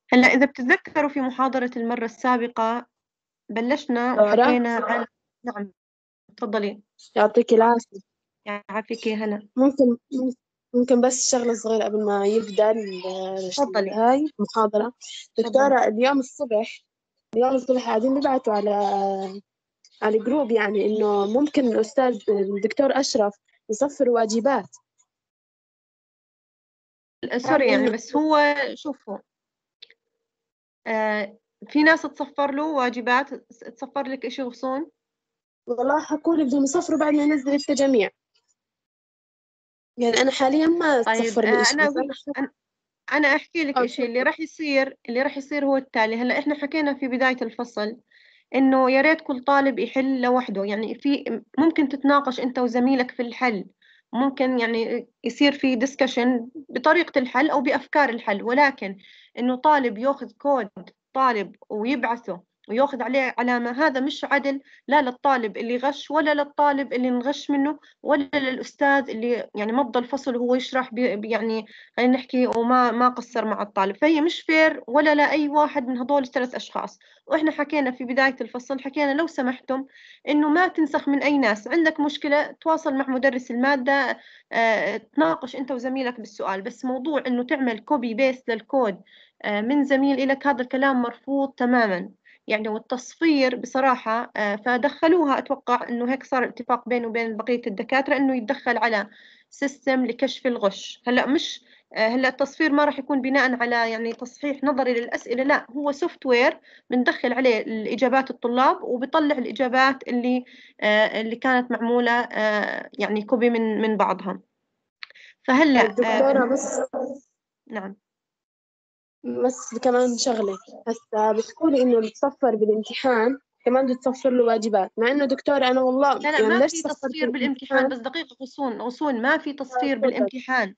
هلا إذا بتتذكروا في محاضرة المرة السابقة بلشنا دورة. وحكينا عن. نعم، تفضلي. يعطيك العافية. يعافيك يا هلا. ممكن ممكن بس شغلة صغيرة قبل ما يبدأ تفضلي هاي المحاضرة. تفضلي. دكتورة، اليوم الصبح قاعدين بيبعتوا على جروب، يعني إنه ممكن الأستاذ الدكتور أشرف يصفر واجبات. سوري يعني، بس هو شوفوا، في ناس تصفر له واجبات، تصفر لك إشي غصون. والله حكوا لي بدهم يصفروا بعد ما ينزل التجميع. يعني أنا حاليا ما طيب تصفر لي إشي، أنا بس أقول، أنا أحكي لك إشي اللي تفضل. راح يصير هو التالي. هلا إحنا حكينا في بداية الفصل إنه يا ريت كل طالب يحل لوحده، يعني في ممكن تتناقش أنت وزميلك في الحل، ممكن يعني يصير في ديسكشن بطريقة الحل أو بأفكار الحل، ولكن إنه طالب يأخذ كود طالب ويبعثه ويأخذ عليه علامة، هذا مش عدل، لا للطالب اللي غش ولا للطالب اللي نغش منه ولا للأستاذ اللي يعني مضى الفصل وهو يشرح يعني خلينا نحكي وما قصر مع الطالب. فهي مش فير ولا لأي واحد من هذول الثلاث أشخاص. واحنا حكينا في بداية الفصل، حكينا لو سمحتم انه ما تنسخ من اي ناس، عندك مشكلة تواصل مع مدرس المادة، تناقش انت وزميلك بالسؤال، بس موضوع انه تعمل كوبي بيست للكود من زميل إلك، هذا الكلام مرفوض تماما. يعني والتصفير بصراحة، فدخلوها، أتوقع أنه هيك صار اتفاق بينه وبين بقية الدكاترة أنه يتدخل على سيستم لكشف الغش. هلأ مش هلا التصفير ما راح يكون بناء على يعني تصحيح نظري للأسئلة، لا هو سوفت وير بندخل عليه الإجابات الطلاب وبيطلع الإجابات اللي كانت معمولة يعني كوبي من بعضها. طيب فهلا دكتورة، نعم. بس كمان شغلة. هسا بتحكوا لي إنه اللي تصفر بالامتحان كمان بتصفر له واجبات، مع إنه دكتورة أنا والله لا لا، يعني ما ليش في صفرت تصفير بالامتحان، الامتحان؟ بس دقيقة غصون، ما في تصفير تفضل. بالامتحان.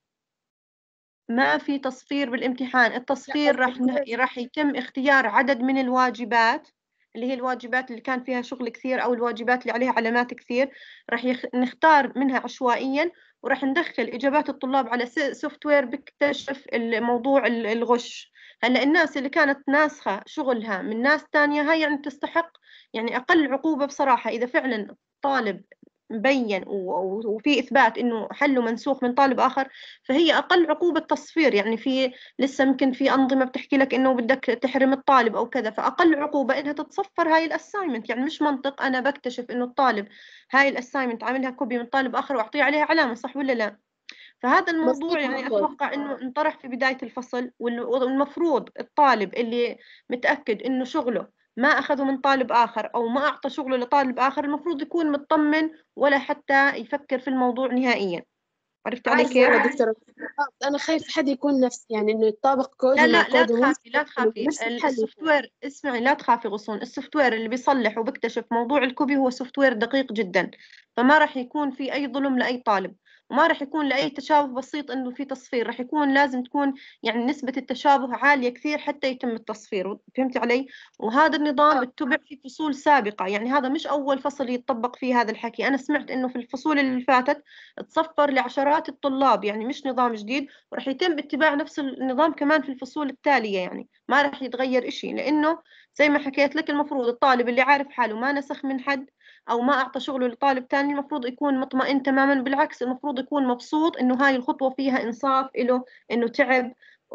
ما في تصفير بالامتحان. لا التصفير قصدي ليش؟ راح يتم اختيار عدد من الواجبات، اللي هي الواجبات اللي كان فيها شغل كثير أو الواجبات اللي عليها علامات كثير، راح نختار منها عشوائيا، وراح ندخل إجابات الطلاب على سوفت وير بيكتشف الموضوع الغش. هلا الناس اللي كانت ناسخة شغلها من ناس تانية، هاي يعني تستحق يعني أقل عقوبة بصراحة. إذا فعلا طالب مبين وفي إثبات إنه حله منسوخ من طالب آخر، فهي أقل عقوبة تصفير. يعني في لسه ممكن في أنظمة بتحكي لك إنه بدك تحرم الطالب أو كذا، فأقل عقوبة إنها تتصفر هاي الأسايمنت. يعني مش منطق أنا بكتشف إنه الطالب هاي الأسايمنت عاملها كوبي من طالب آخر وأعطيه عليها علامة، صح ولا لا؟ فهذا الموضوع يعني مظبوط. أتوقع إنه انطرح في بداية الفصل، والمفروض الطالب اللي متأكد إنه شغله ما أخذه من طالب آخر أو ما أعطى شغله لطالب آخر، المفروض يكون مطمن ولا حتى يفكر في الموضوع نهائيا. عرفت علي عارفة والله كيف؟ دكتورة، أنا خايف حد يكون نفس، يعني إنه يطابق لا كودي مع لا، لا كودي تخافي لا وينسى تخافي، نفس الحل السوفت يكون. وير، اسمعي لا تخافي غصون، السوفت وير اللي بيصلح وبيكتشف موضوع الكوبي هو سوفت وير دقيق جدا، فما راح يكون في أي ظلم لأي طالب، وما راح يكون لأي تشابه بسيط إنه في تصفير. راح يكون لازم تكون يعني نسبة التشابه عالية كثير حتى يتم التصفير. فهمتي علي؟ وهذا النظام اتبع في فصول سابقة، يعني هذا مش أول فصل يتطبق فيه هذا الحكي. أنا سمعت إنه في الفصول اللي فاتت تصفر لعشرات الطلاب، يعني مش نظام جديد، وراح يتم اتباع نفس النظام كمان في الفصول التالية. يعني ما راح يتغير إشي، لأنه زي ما حكيت لك المفروض الطالب اللي عارف حاله ما نسخ من حد أو ما أعطى شغله لطالب تاني المفروض يكون مطمئن تماما. بالعكس المفروض يكون مبسوط إنه هاي الخطوة فيها إنصاف إله، إنه تعب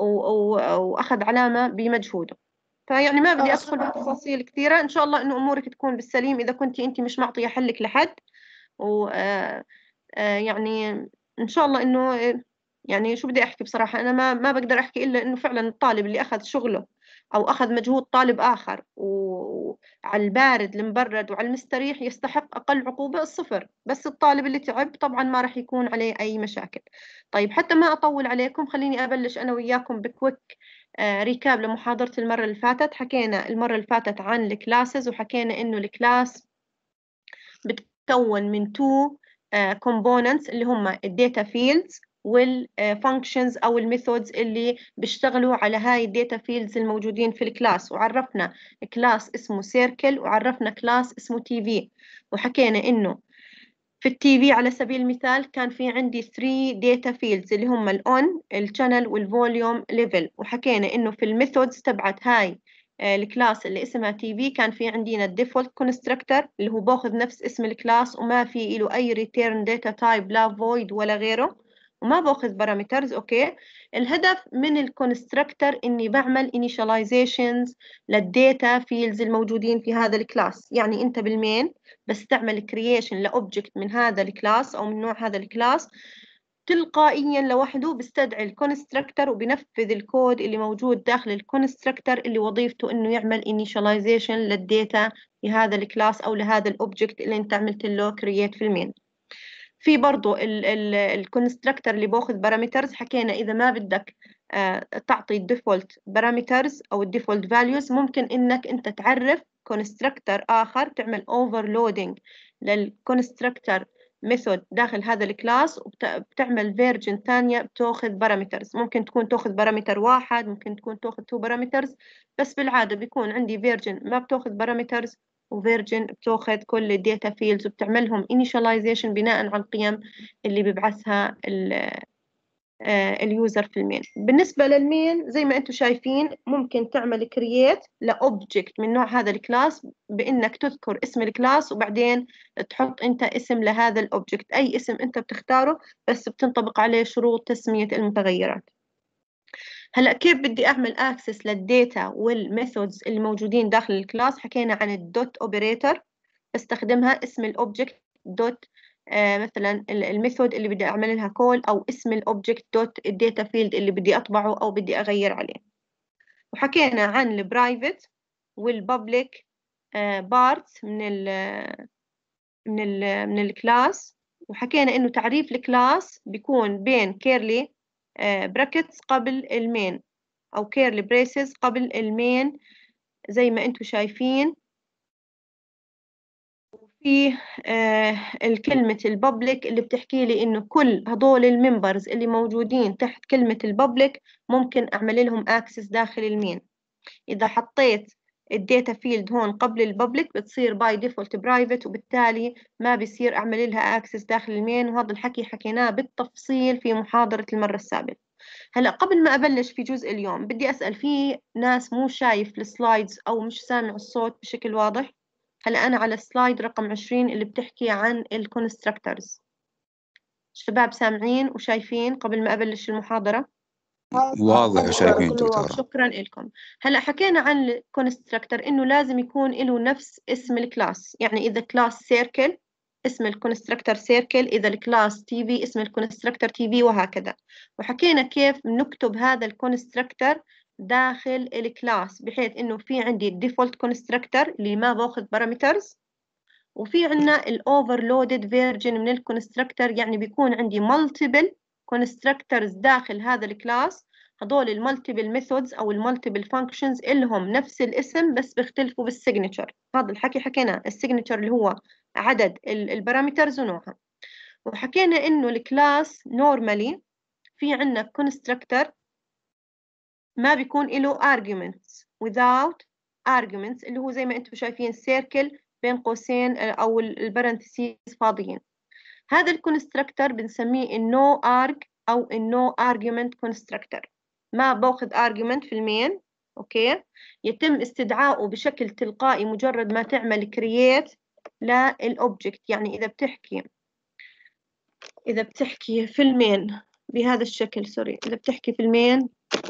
وأخذ علامة بمجهوده. فيعني ما بدي اه أدخل بتفاصيل كثيرة، إن شاء الله إنه أمورك تكون بالسليم إذا كنت أنت مش معطية حلك لحد. و يعني إن شاء الله إنه يعني شو بدي أحكي بصراحة، أنا ما بقدر أحكي إلا إنه فعلا الطالب اللي أخذ شغله أو أخذ مجهود طالب آخر وعلى البارد المبرد وعلى المستريح يستحق أقل عقوبة الصفر، بس الطالب اللي تعب طبعا ما راح يكون عليه أي مشاكل. طيب حتى ما أطول عليكم، خليني أبلش أنا وياكم بكويك ريكاب لمحاضرة المرة اللي فاتت. حكينا المرة اللي فاتت عن الكلاسز، وحكينا إنه الكلاس بتكون من تو components اللي هم الداتا فيلدز والفانكشنز او الميثودز اللي بيشتغلوا على هاي الداتا فيلدز الموجودين في الكلاس. وعرفنا كلاس اسمه سيركل، وعرفنا كلاس اسمه تي في، وحكينا انه في التي في على سبيل المثال كان في عندي 3 داتا فيلدز اللي هم الأون، الشانل، والفوليوم ليفل، وحكينا إنه في الميثودز تبعت هاي الكلاس اللي اسمها تي في كان في عندنا الديفولت كونستراكتور اللي هو باخذ نفس اسم الكلاس وما في له أي ريتيرن داتا تايب، لا فويد ولا غيره، وما باخذ بارامترز. أوكي، الهدف من الكونستراكتور إني بعمل initializations للداتا فيلدز الموجودين في هذا الكلاس. يعني أنت بالمين بس تعمل كرييشن لأوبجكت من هذا الكلاس أو من نوع هذا الكلاس، تلقائيا لوحده بيستدعي الكونستراكتور وبنفذ الكود اللي موجود داخل الكونستراكتور اللي وظيفته انه يعمل initialization للداتا في هذا الكلاس او لهذا الاوبجكت اللي انت عملت له كرييت في المين. في برضه الكونستراكتور اللي باخذ بارامترز، حكينا اذا ما بدك تعطي الديفولت بارامترز او الديفولت فاليوز، ممكن انك انت تعرف كونستراكتور اخر، تعمل اوفرلودنج للكونستراكتور ميثود داخل هذا الكلاس، وبتعمل فيرجن ثانيه بتاخذ بارامترز. ممكن تكون تاخذ بارامتر واحد، ممكن تكون تاخذ 2 بارامترز، بس بالعاده بيكون عندي فيرجن ما بتاخذ بارامترز وفيرجن بتاخذ كل الداتا فيلدز وبتعملهم initialization بناء على القيم اللي بيبعثها اليوزر في المين. بالنسبة للمين زي ما انتم شايفين ممكن تعمل كرييت لأوبجكت من نوع هذا الكلاس بإنك تذكر اسم الكلاس وبعدين تحط انت اسم لهذا الأوبجكت، أي اسم انت بتختاره بس بتنطبق عليه شروط تسمية المتغيرات. هلا كيف بدي اعمل اكسس للداتا والميثودز اللي موجودين داخل الكلاس؟ حكينا عن الدوت اوبريتور، بستخدمها اسم الاوبجكت دوت مثلا الميثود اللي بدي اعمل لها كول، او اسم الاوبجكت دوت الداتا فيلد اللي بدي اطبعه او بدي اغير عليه. وحكينا عن البرايفت والبابليك بارتس من الكلاس، وحكينا انه تعريف الكلاس بيكون بين كيرلي براكتس قبل المين او كيرلي بريسز قبل المين زي ما انتم شايفين. وفي الكلمة البابليك اللي بتحكي لي انه كل هدول الممبرز اللي موجودين تحت كلمة البابليك ممكن اعمل لهم اكسس داخل المين. اذا حطيت الداتا فيلد هون قبل البابليك بتصير باي ديفولت برايفت، وبالتالي ما بيصير اعمل لها اكسس داخل المين. وهذا الحكي حكيناه بالتفصيل في محاضرة المرة السابقة. هلا قبل ما ابلش في جزء اليوم بدي اسال، في ناس مو شايف السلايدز او مش سامع الصوت بشكل واضح؟ هلا انا على السلايد رقم 20 اللي بتحكي عن الكونستراكتورز. شباب سامعين وشايفين قبل ما ابلش المحاضرة؟ واضح وشايفين كله دكتورة. واضح. شكرا لكم. هلا حكينا عن الكونستراكتور انه لازم يكون له نفس اسم الكلاس، يعني اذا كلاس سيركل اسم الكونستراكتور سيركل، اذا الكلاس تي في اسم الكونستراكتور تي في، وهكذا. وحكينا كيف نكتب هذا الكونستراكتور داخل الكلاس بحيث انه في عندي الديفولت كونستراكتور اللي ما باخذ بارامترز، وفي عندنا الاوفرلودد فيرجن من الكونستراكتور، يعني بيكون عندي مالتيبل كونستراكتورز داخل هذا الكلاس. هدول المالتيبل ميثودز او المالتيبل فانكشنز لهم نفس الاسم بس بيختلفوا بالسيجنتشر. هذا الحكي حكينا السيجنتشر اللي هو عدد البارامترز ونوعها. وحكينا انه الكلاس نورمالي في عندنا كونستراكتور ما بيكون له arguments without arguments اللي هو زي ما انتم شايفين سيركل بين قوسين او البرنتسيز فاضيين. هذا الكونستراكتور بنسميه النو arg او النو argument constructor، ما باخذ argument في المين. اوكي، يتم استدعائه بشكل تلقائي مجرد ما تعمل create للأوبجكت. يعني اذا بتحكي في المين بهذا الشكل، سوري، اذا بتحكي في المين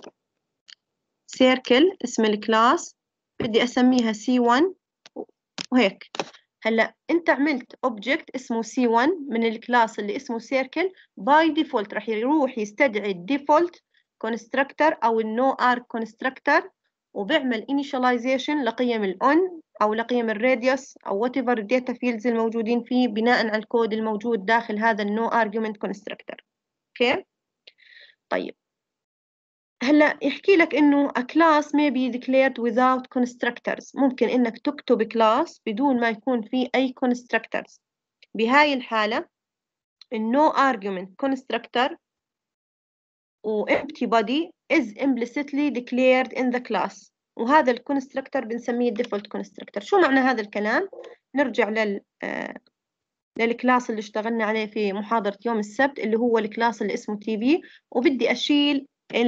سيركل اسم الكلاس بدي اسميها C1 وهيك. هلا انت عملت اوبجكت اسمه C1 من الكلاس اللي اسمه سيركل، باي ديفولت راح يروح يستدعي الديفولت كونستراكتور او النو ارك كونستراكتور، وبيعمل initialization لقيم الاون او لقيم الراديوس او whatever الداتا فيلدز الموجودين فيه بناء على الكود الموجود داخل هذا النو argument كونستراكتور. اوكي طيب، هلا يحكي لك انه a class may be declared without constructors. ممكن انك تكتب class بدون ما يكون فيه اي constructors. بهاي الحالة no argument constructor و empty body is implicitly declared in the class، وهذا الكونستراكتور بنسميه default constructor. شو معنى هذا الكلام؟ نرجع للكلاس اللي اشتغلنا عليه في محاضرة يوم السبت اللي هو الكلاس اللي اسمه تي في، وبدي أشيل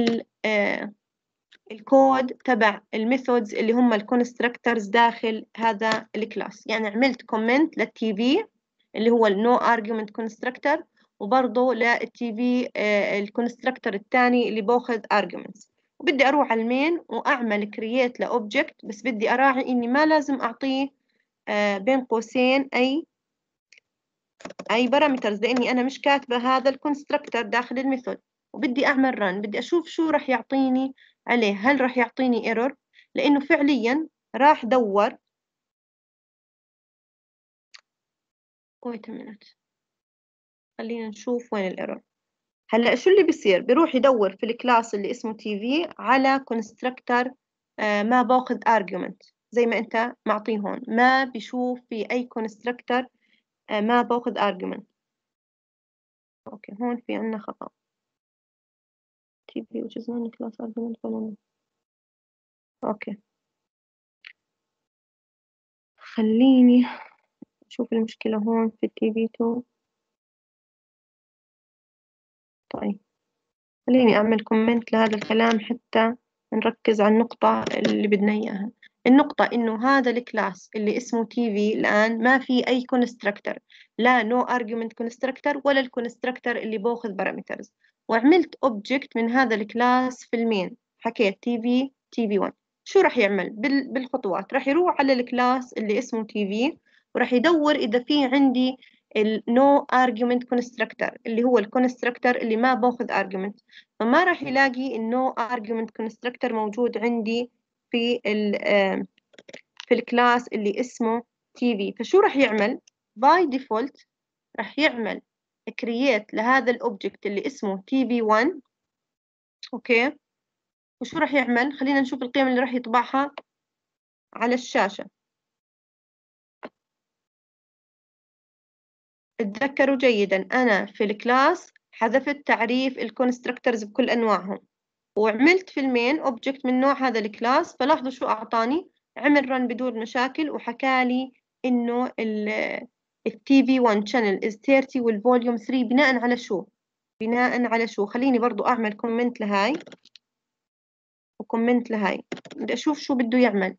الكود تبع الميثودز اللي هم الكونستراكترز داخل هذا الكلاس. يعني عملت كومنت للتي في اللي هو النو ارجيومنت كونستراكتور، وبرضه للتي في الكونستراكتور الثاني اللي باخذ ارجيومنتس. وبدي اروح على المين واعمل كرييت لاوبجكت، بس بدي اراعي اني ما لازم اعطيه بين قوسين اي بارامترز، لاني انا مش كاتبه هذا الكونستراكتور داخل الميثود. وبدي اعمل رن، بدي اشوف شو راح يعطيني عليه. هل راح يعطيني ايرور؟ لانه فعليا راح دور. wait a minute، خلينا نشوف وين الايرور. هلا شو اللي بيصير؟ بيروح يدور في الكلاس اللي اسمه تي في على كونستراكتور ما باخذ argument زي ما انت معطيه هون، ما بيشوف في اي كونستراكتور ما باخذ argument. اوكي هون في عندنا خطأ. تي في which is non class argument following. اوكي خليني أشوف المشكلة هون في التي في 2. طيب خليني أعمل كومنت لهذا الكلام حتى نركز على النقطة اللي بدنا إياها. النقطة إنه هذا الكلاس اللي اسمه تي في الآن ما في أي كونستراكتور، لا نو أرجيومنت كونستراكتور ولا الكونستراكتور اللي باخذ بارامترز. وعملت أوبجكت من هذا الكلاس في المين، حكيت تي في 1. شو راح يعمل بالخطوات؟ راح يروح على الكلاس اللي اسمه تي في وراح يدور إذا في عندي النو ارجيومنت كونستراكتور اللي هو الكونستراكتور اللي ما باخذ ارجيومنت. فما راح يلاقي النو ارجيومنت كونستراكتور موجود عندي في في الكلاس اللي اسمه تي في. فشو راح يعمل؟ باي ديفولت راح يعمل كرييت لهذا الاوبجكت اللي اسمه تي في 1. اوكي وشو راح يعمل؟ خلينا نشوف القيم اللي راح يطبعها على الشاشة. اتذكروا جيدا أنا في الكلاس حذفت تعريف الكونستراكتورز بكل أنواعهم، وعملت في المين اوبجكت من نوع هذا الكلاس. فلاحظوا شو أعطاني، عمل رن بدون مشاكل وحكالي إنه التي في 1 channel is 30 والفوليوم 3 بناء على شو؟ بناء على شو؟ خليني برضو أعمل كومنت لهاي وكومنت لهاي، بدي أشوف شو بده يعمل.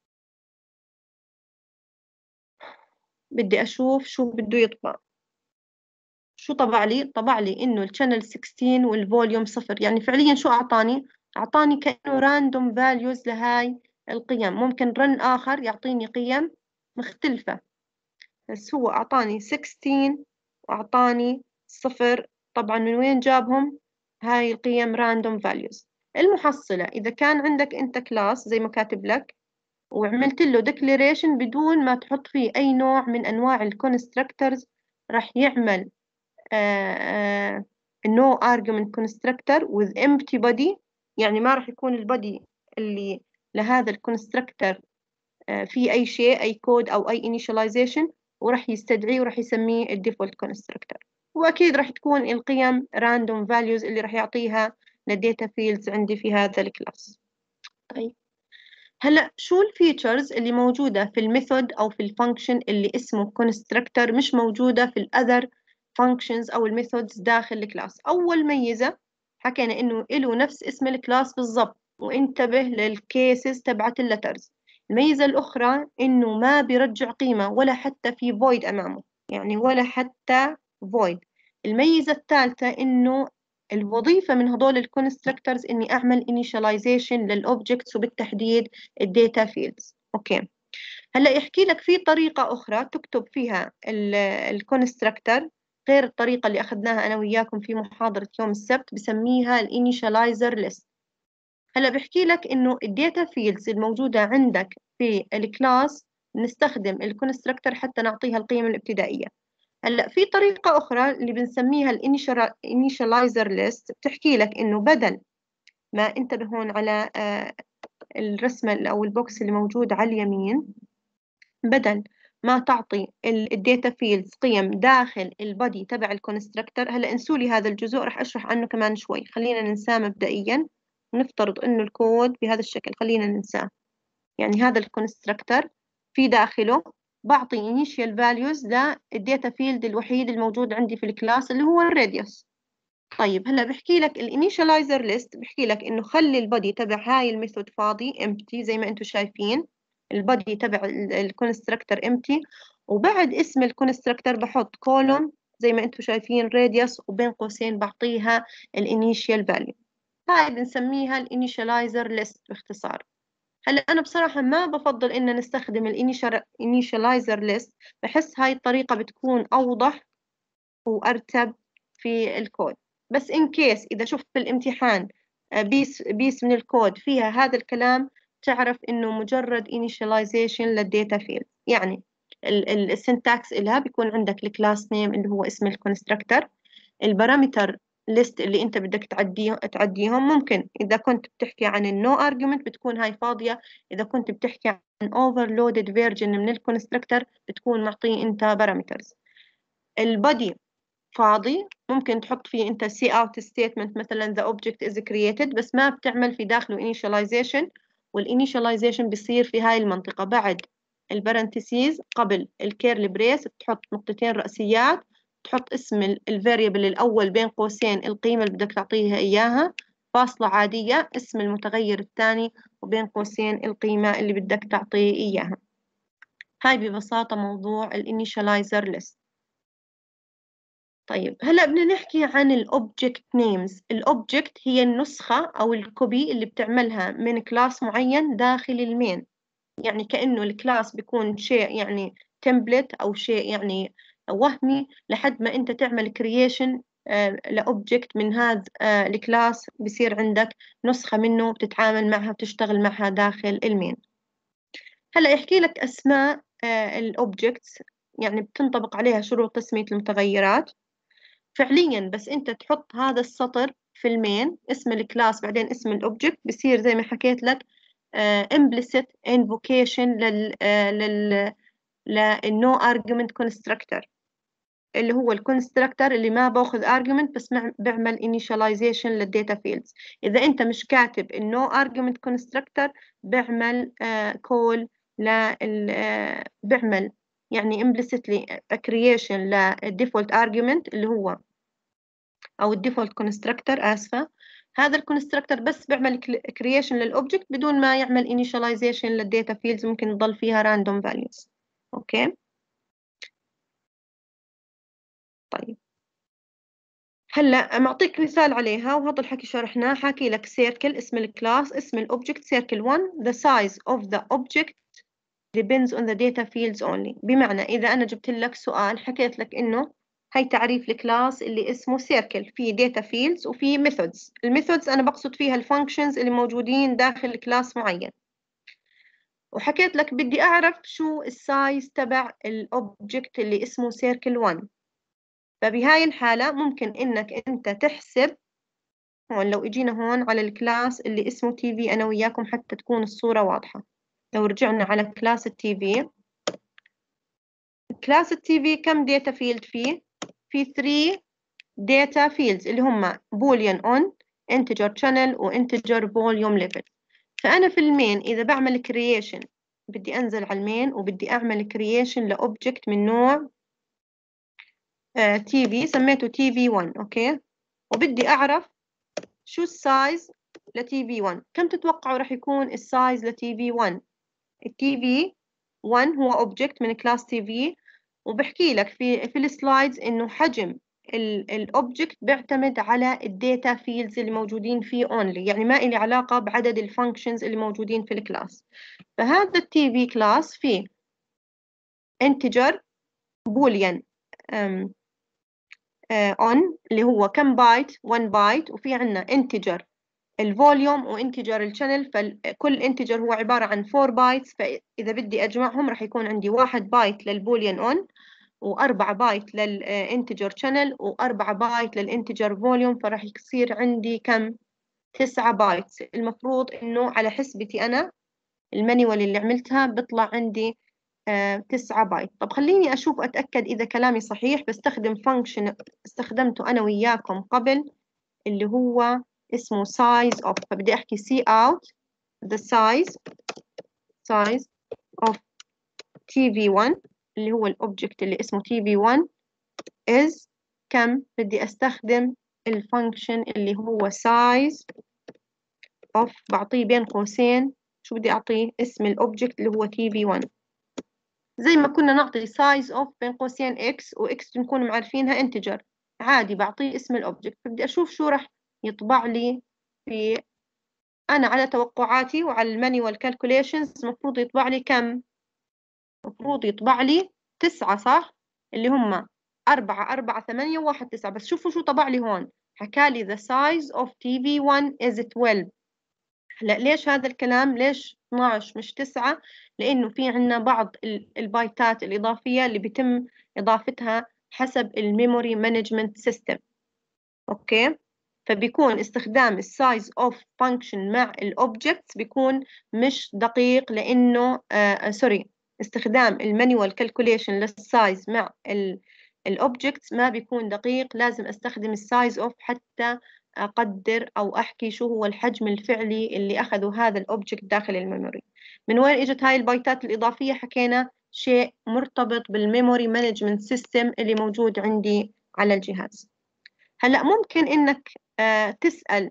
بدي أشوف شو بده يطبع. شو طبع لي؟ طبع لي إنه الشانل 16 والفوليوم 0. يعني فعليا شو أعطاني؟ أعطاني كأنه راندوم فاليوز لهاي القيم. ممكن رن آخر يعطيني قيم مختلفة، بس هو أعطاني 16 وأعطاني 0. طبعا من وين جابهم؟ هاي القيم راندوم فاليوز. المحصلة إذا كان عندك أنت كلاس زي ما كاتب لك وعملت له declaration بدون ما تحط فيه أي نوع من أنواع الكونستراكتورز، راح يعمل no argument constructor with empty body. يعني ما راح يكون البودي اللي لهذا الكونستراكتور في أي شيء، أي كود أو أي initialization، وراح يستدعيه وراح يسميه الديفولت كونستراكتور. وأكيد راح تكون القيم random values اللي راح يعطيها للديتا فيلدز عندي في هذا الكلاس. طيب هلا شو الفيتشرز اللي موجودة في الميثود أو في الفانكشن اللي اسمه كونستراكتور مش موجودة في الأذر functions أو الميثودز داخل الكلاس؟ أول ميزة حكينا إنه إله نفس اسم الكلاس بالضبط، وانتبه للكيسز تبعت اللترز. الميزة الأخرى إنه ما بيرجع قيمة ولا حتى في void أمامه، يعني ولا حتى void. الميزة الثالثة إنه الوظيفة من هدول الكونستراكتورز إني أعمل initialization للأوبجكتس وبالتحديد الداتا فيلدز. أوكي هلا يحكي لك في طريقة أخرى تكتب فيها الكونستراكتور غير الطريقة اللي أخذناها أنا وياكم في محاضرة يوم السبت، بسميها الانيشالايزر ليست. هلا بحكي لك إنه الداتا فيلدز الموجودة عندك في الكلاس نستخدم الكونستراكتور حتى نعطيها القيم الابتدائية. هلا في طريقة أخرى اللي بنسميها الانيشالايزر ليست، بتحكي لك إنه بدل ما انتبه هون على الرسمة أو البوكس اللي موجود على اليمين، بدل ما تعطي الداتا فيلدز قيم داخل البودي تبع الكونستراكتور. هلا انسوا لي هذا الجزء، راح اشرح عنه كمان شوي. خلينا ننساه مبدئيا ونفترض انه الكود بهذا الشكل. خلينا ننساه. يعني هذا الكونستراكتور في داخله بعطي initial values للداتا فيلد الوحيد الموجود عندي في الكلاس اللي هو الراديوس. طيب هلا بحكي لك الانيشاليزر ليست، بحكي لك انه خلي البادي تبع هاي الميثود فاضي empty زي ما انتم شايفين، البادي تبع الكونستراكتور empty، وبعد اسم الكونستراكتور بحط كولوم زي ما انتم شايفين radius، وبين قوسين بعطيها الانيشال فاليو. هاي بنسميها الانيشاليزر ليست باختصار. هلا انا بصراحه ما بفضل ان نستخدم الانيشاليزر ليست، بحس هاي الطريقه بتكون اوضح وارتب في الكود. بس إن كيس إذا شفت في الامتحان بيس من الكود فيها هذا الكلام، تعرف إنه مجرد initialization للداتا فيلد. يعني السنتاكس إلها بيكون عندك الكلاس نيم اللي هو اسم الكونستراكتور، البارامتر ليست اللي أنت بدك تعديهم. ممكن إذا كنت بتحكي عن النو argument بتكون هاي فاضية، إذا كنت بتحكي عن overloaded version من الكونستراكتور بتكون معطيه أنت بارامترز. البودي فاضي، ممكن تحط فيه انت سي اوت ستيتمنت مثلا the object is created، بس ما بتعمل في داخله initialization. والinitialization بيصير في هاي المنطقة بعد البارنتسيز قبل الكيرلي بريس، بتحط نقطتين رأسيات، تحط اسم الفاريبل الأول بين قوسين القيمة اللي بدك تعطيها إياها، فاصلة عادية، اسم المتغير الثاني، وبين قوسين القيمة اللي بدك تعطيه إياها. هاي ببساطة موضوع الinitializer list. طيب هلا بدنا نحكي عن الأوبجكت نيمز. الأوبجكت هي النسخة أو الكوبي اللي بتعملها من كلاس معين داخل المين. يعني كأنه الكلاس بيكون شيء يعني تمبلت أو شيء يعني وهمي، لحد ما أنت تعمل كرييشن لأوبجكت من هذا الكلاس، بصير عندك نسخة منه بتتعامل معها بتشتغل معها داخل المين. هلا يحكي لك أسماء الأوبجكتس، يعني بتنطبق عليها شروط تسمية المتغيرات فعليا. بس انت تحط هذا السطر في المين، اسم الكلاس بعدين اسم الاوبجكت، بصير زي ما حكيت لك implicit invocation للنو argument constructor، اللي هو الكونستراكتور اللي ما باخذ argument بس بعمل initialization للداتا فيلدز. اذا انت مش كاتب النو argument constructor بعمل call بعمل يعني implicitly creation للdefault argument اللي هو او الديفولت كونستراكتور، اسفه. هذا الكونستراكتور بس بيعمل كرييشن للاوبجكت بدون ما يعمل initialization للداتا فيلدز، ممكن يضل فيها راندوم فاليوز. اوكي طيب هلا معطيك مثال عليها، وهذا الحكي شرحناه. حاكي لك سيركل اسم الكلاس، اسم الاوبجكت سيركل 1 the size of the object depends on the data fields only. بمعنى اذا انا جبت لك سؤال حكيت لك انه هي تعريف الكلاس اللي اسمه سيركل، في داتا فيلدز وفي ميثودز. الميثودز انا بقصد فيها الفانكشنز اللي موجودين داخل كلاس معين، وحكيت لك بدي اعرف شو السايز تبع الاوبجكت اللي اسمه سيركل 1. فبهاي الحالة ممكن انك انت تحسب هون. لو اجينا هون على الكلاس اللي اسمه تي في انا وياكم حتى تكون الصورة واضحة، لو رجعنا على كلاس التي في، كلاس التي في كم داتا فيلد فيه؟ في 3 داتا فيلدز اللي هم boolean on integer channel و integer volume level. فأنا في المين إذا بعمل creation بدي أنزل على المين وبدي أعمل creation لأوبجكت من نوع تي في، سميته تي في 1. أوكي، وبدي أعرف شو السايز لتي في 1. كم تتوقعوا رح يكون السايز لتي في 1؟ التي في 1 هو اوبجكت من كلاس تي في، وبحكي لك في السلايدز انه حجم الاوبجكت بيعتمد على الداتا فيلدز اللي موجودين فيه اونلي، يعني ما إلي علاقة بعدد الفانكشنز اللي موجودين في الكلاس. فهذا التي في كلاس فيه انتجر بوليان اون اللي هو كم بايت، 1 بايت، وفي عندنا انتجر الفوليوم وانتجر الشانل، فكل انتجر هو عبارة عن 4 بايتس. فإذا بدي أجمعهم راح يكون عندي 1 بايت للبوليان اون، و4 بايت للانتجر شانل، و4 بايت للانتجر فوليوم، فراح يصير عندي كم؟ 9 بايتس. المفروض إنه على حسبتي أنا المانيوال اللي عملتها بيطلع عندي 9 بايت. طب خليني أشوف أتأكد إذا كلامي صحيح. بستخدم فانكشن استخدمته أنا وياكم قبل اللي هو اسمه size of. فبدي أحكي see out the size of TV1 اللي هو الأوبجكت اللي اسمه tv1 is كم؟ بدي أستخدم الفانكشن اللي هو size of، بعطيه بين قوسين شو بدي أعطيه؟ اسم الأوبجكت اللي هو tv1، زي ما كنا نعطي size of بين قوسين x، وx نكون معرفينها integer، عادي بعطيه اسم الأوبجكت. بدي أشوف شو رح يطبع لي في، أنا على توقعاتي وعلى المانيوال كالكوليشنز المفروض يطبع لي كم؟ المفروض يطبع لي 9 صح؟ اللي هم 4 4 8 و1 9، بس شوفوا شو طبع لي هون، حكالي the size of TV1 is 12. هلا ليش هذا الكلام؟ ليش 12 مش 9؟ لأنه في عنا بعض البايتات الإضافية اللي بيتم إضافتها حسب الميموري مانجمنت سيستم. أوكي؟ فبيكون استخدام السايز اوف فانكشن مع الاوبجكتس بيكون مش دقيق، لانه سوري، استخدام المانيوال كالكوليشن للسايز مع الاوبجكتس ما بيكون دقيق، لازم استخدم السايز اوف حتى اقدر او احكي شو هو الحجم الفعلي اللي اخذه هذا الاوبجكت داخل الميموري. من وين اجت هاي البايتات الاضافيه؟ حكينا شيء مرتبط بالميموري مانجمنت سيستم اللي موجود عندي على الجهاز. هلأ ممكن إنك تسأل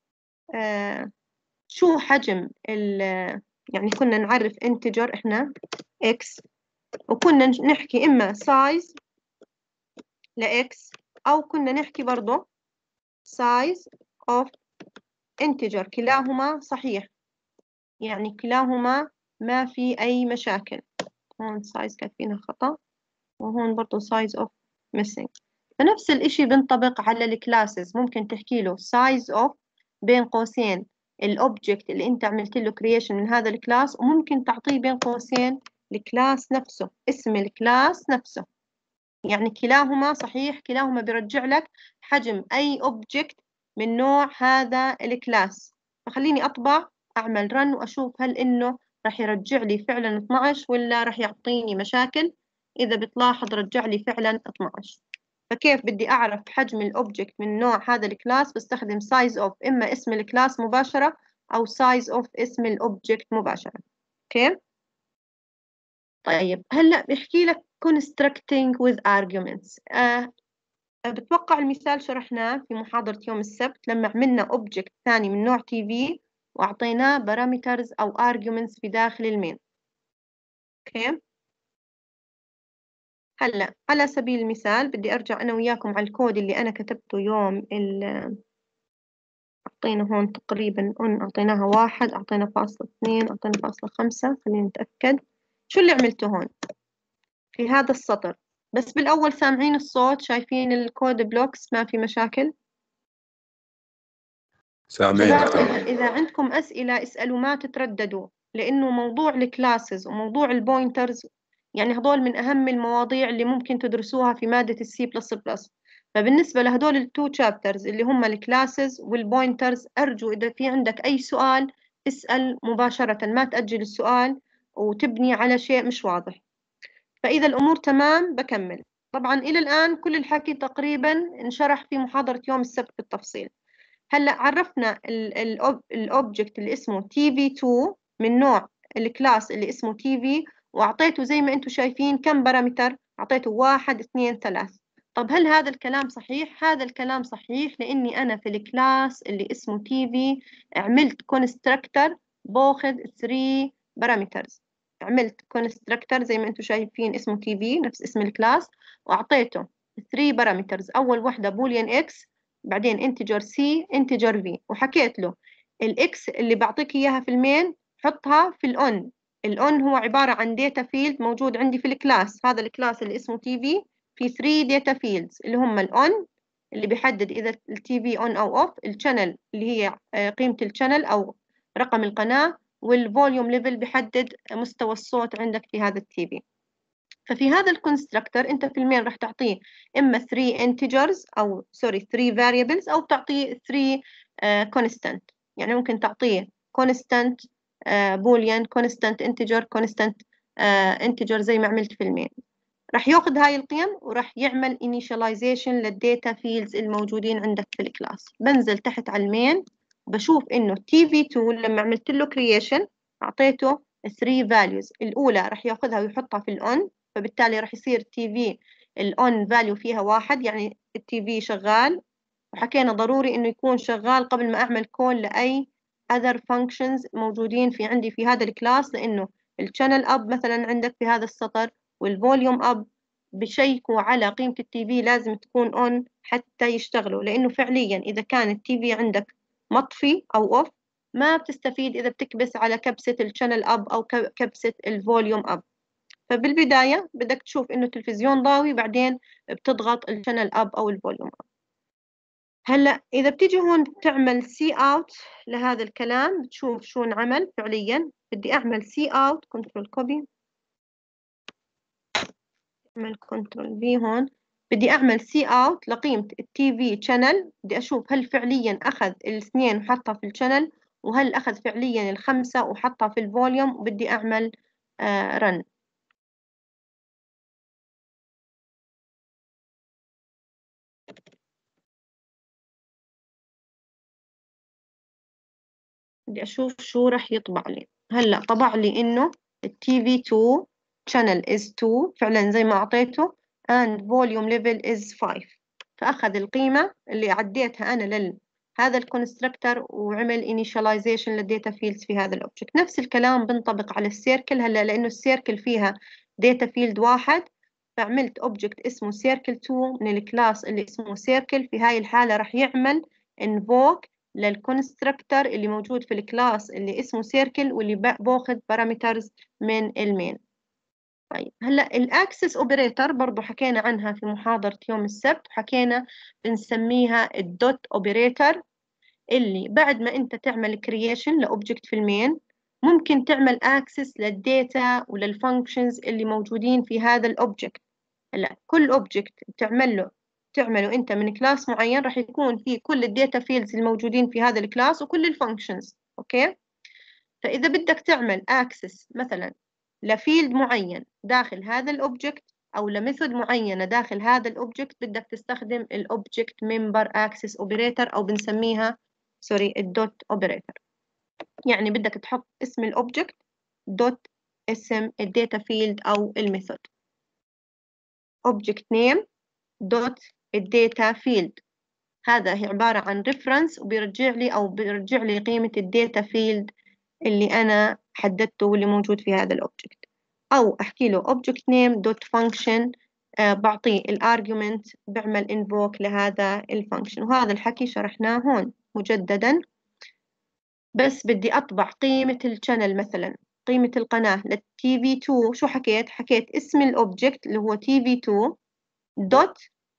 شو حجم يعني كنا نعرف integer إحنا x، وكنا نحكي إما size لx، أو كنا نحكي برضو size of integer، كلاهما صحيح، يعني كلاهما ما في أي مشاكل. هون size كاتبينها خطأ، وهون برضو size of missing. فنفس الإشي بنطبق على الكلاسز، ممكن تحكي له size of بين قوسين الأوبجكت اللي أنت عملت له creation من هذا الكلاس، وممكن تعطيه بين قوسين الكلاس نفسه، اسم الكلاس نفسه. يعني كلاهما صحيح، كلاهما بيرجع لك حجم أي أوبجكت من نوع هذا الكلاس. فخليني أطبع، أعمل run وأشوف هل إنه راح يرجع لي فعلا 12 ولا راح يعطيني مشاكل. إذا بتلاحظ رجع لي فعلا 12. فكيف بدي أعرف حجم الأوبجكت من نوع هذا الكلاس؟ بستخدم size of إما اسم الكلاس مباشرة أو size of اسم الأوبجكت مباشرة. أوكي؟ طيب هلأ بيحكي لك constructing with arguments. بتوقع المثال شرحناه في محاضرة يوم السبت لما عملنا object ثاني من نوع TV وأعطيناه parameters أو arguments في داخل المين. أوكي؟ هلأ على سبيل المثال بدي أرجع أنا وياكم على الكود اللي أنا كتبته يوم أعطينا هون تقريبا أعطيناها 1، أعطينا فاصلة 2، أعطينا فاصلة 5. خلينا نتأكد شو اللي عملته هون في هذا السطر. بس بالأول سامعين الصوت؟ شايفين الكود بلوكس؟ ما في مشاكل؟ سامعين. إذا عندكم أسئلة اسألوا، ما تترددوا، لأنه موضوع الكلاسز وموضوع البوينترز يعني هدول من أهم المواضيع اللي ممكن تدرسوها في مادة السي بلس بلس. فبالنسبة لهدول التو تشابترز اللي هم الكلاسز والبوينترز، أرجو إذا في عندك أي سؤال اسأل مباشرة، ما تأجل السؤال وتبني على شيء مش واضح. فإذا الأمور تمام بكمل. طبعا إلى الآن كل الحكي تقريبا انشرح في محاضرة يوم السبت بالتفصيل. هلأ عرفنا الأوبجكت اللي اسمه TV2 من نوع الكلاس اللي اسمه TV، وأعطيته زي ما أنتم شايفين كم بارامتر؟ أعطيته 1 2 3. طب هل هذا الكلام صحيح؟ هذا الكلام صحيح، لأني أنا في الكلاس اللي اسمه TV عملت كونستراكتر باخذ 3 بارامترز. عملت كونستراكتر زي ما انتم شايفين اسمه TV نفس اسم الكلاس، واعطيته 3 بارامترز. اول وحده بوليان اكس، بعدين انتجر سي، انتجر في، وحكيت له الاكس اللي بعطيك اياها في المين حطها في الاون. الاون هو عباره عن داتا فيلد موجود عندي في الكلاس، هذا الكلاس اللي اسمه TV في 3 داتا فيلدز اللي هم الاون اللي بيحدد اذا التي في اون او اوف، الشانل اللي هي قيمه الشانل او رقم القناه، والفوليوم ليفل بيحدد مستوى الصوت عندك في هذا التي في. ففي هذا الكونستراكتور انت في المين راح تعطيه اما 3 integers او 3 variables، او تعطيه 3 constant. يعني ممكن تعطيه constant boolean، constant integer، constant integer زي ما عملت في المين. راح ياخذ هاي القيم وراح يعمل initialization للداتا فيلدز الموجودين عندك في الكلاس. بنزل تحت على المين بشوف انه TV2 لما عملت له creation اعطيته 3 values. الاولى راح ياخذها ويحطها في الاون، فبالتالي راح يصير التي في الأون فاليو فيها 1 يعني التي في شغال. وحكينا ضروري إنه يكون شغال قبل ما أعمل كول لأي other functions موجودين في عندي في هذا الكلاس، لأنه الشانل أب مثلا عندك في هذا السطر والفوليوم أب بشيكوا على قيمة التي في لازم تكون أون حتى يشتغلوا، لأنه فعليا إذا كان التي في عندك مطفي أو أوف ما بتستفيد إذا بتكبس على كبسة الشانل أب أو كبسة الفوليوم أب. فبالبداية بدك تشوف إنه التلفزيون ضاوي، بعدين بتضغط الشانل أب أو الفوليوم أب. هلا إذا بتيجي هون بتعمل سي أوت لهذا الكلام بتشوف شو انعمل فعليا. بدي أعمل سي أوت كنترول كوبي، أعمل كنترول في هون، بدي أعمل سي أوت لقيمة التي في شانل. بدي أشوف هل فعليا أخذ الاثنين وحطها في الشانل، وهل أخذ فعليا ال5 وحطها في الفوليوم، وبدي أعمل رن. بدي أشوف شو رح يطبع لي. هلأ طبع لي إنه التي في 2 channel is 2 فعلا زي ما أعطيته and volume level is 5. فأخذ القيمة اللي عديتها أنا هذا الكونستركتور وعمل initialization للداتا فيلدز في هذا الأوبجكت. نفس الكلام بنطبق على السيركل. هلأ لأنه السيركل فيها داتا فيلد واحد فعملت أوبجكت اسمه circle 2 من الكلاس اللي اسمه circle. في هاي الحالة رح يعمل invoke للكونستركتور اللي موجود في الكلاس اللي اسمه سيركل واللي باخذ بارامترز من المين. طيب هلا الاكسس اوبريتور برضه حكينا عنها في محاضرة يوم السبت، وحكينا بنسميها الدوت اوبريتور، اللي بعد ما انت تعمل كرييشن لاوبجكت في المين ممكن تعمل اكسس للداتا وللفانكشنز اللي موجودين في هذا الاوبجكت. هلا كل اوبجكت تعمله انت من كلاس معين راح يكون فيه كل الداتا فيلدز الموجودين في هذا الكلاس وكل الفانكشنز. اوكي، فاذا بدك تعمل اكسس مثلا لفيلد معين داخل هذا الاوبجكت او لميثود معينه داخل هذا الاوبجكت بدك تستخدم الاوبجكت ممبر اكسس اوبريتور او بنسميها الدوت اوبريتور. يعني بدك تحط اسم الاوبجكت دوت اسم الداتا فيلد او الميثود. object name دوت الداتا فيلد، هذا هي عبارة عن ريفرنس وبيرجع لي قيمة الداتا فيلد اللي أنا حددته واللي موجود في هذا الأوبجكت. أو أحكي له object name دوت function بعطيه الارجيومنت بعمل invoke لهذا الفانكشن. وهذا الحكي شرحناه هون مجددا. بس بدي أطبع قيمة الشانل مثلا قيمة القناة للتي في 2. شو حكيت اسم الأوبجكت اللي هو تي في 2 دوت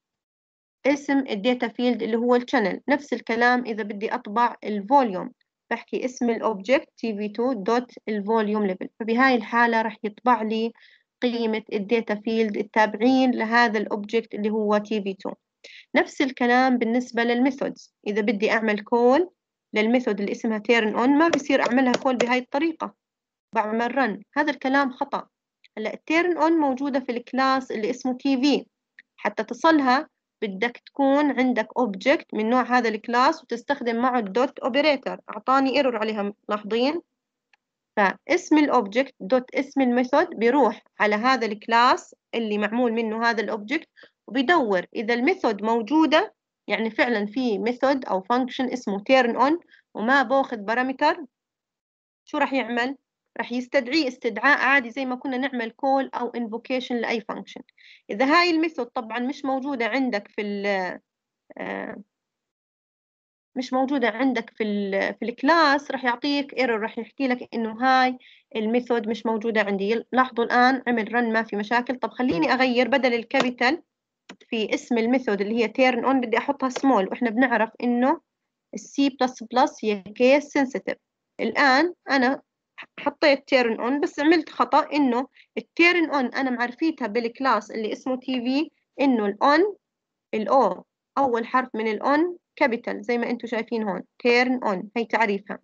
اسم الداتا فيلد اللي هو الشانل. نفس الكلام إذا بدي أطبع الفوليوم بحكي اسم الأوبجكت tv2 دوت الفوليوم ليفل. فبهاي الحالة رح يطبع لي قيمة الداتا فيلد التابعين لهذا الأوبجكت اللي هو tv2. نفس الكلام بالنسبة للميثودز. إذا بدي أعمل كول للميثود اللي اسمها turn on ما بصير أعملها كول بهاي الطريقة، بعمل run. هذا الكلام خطأ. هلا turn on موجودة في الكلاس اللي اسمه tv، حتى تصلها بدك تكون عندك اوبجكت من نوع هذا الكلاس وتستخدم معه الدوت اوبريتور. اعطاني ايرور عليها ملاحظين. فاسم الاوبجكت دوت اسم الميثود بيروح على هذا الكلاس اللي معمول منه هذا الاوبجكت وبيدور اذا الميثود موجوده، يعني فعلا في ميثود او فانكشن اسمه turn on وما باخذ بارامتر. شو راح يعمل؟ راح يستدعيه استدعاء عادي زي ما كنا نعمل كول أو invocation لأي function. إذا هاي الميثود طبعا مش موجودة عندك في الكلاس راح يعطيك ايرور، راح يحكي لك إنه هاي الميثود مش موجودة عندي. لاحظوا الآن عمل رن ما في مشاكل. طب خليني أغير بدل الكابيتال في اسم الميثود اللي هي turn on بدي أحطها سمول، وإحنا بنعرف إنه السي بلس بلس هي كيس سنسيتيف. الآن أنا حطيت تيرن اون بس عملت خطأ، انه التيرن اون انا معرفيتها بالكلاس اللي اسمه تي في انه الاون الاو اول حرف من الاون كابيتال زي ما انتم شايفين هون تيرن اون هي تعريفها.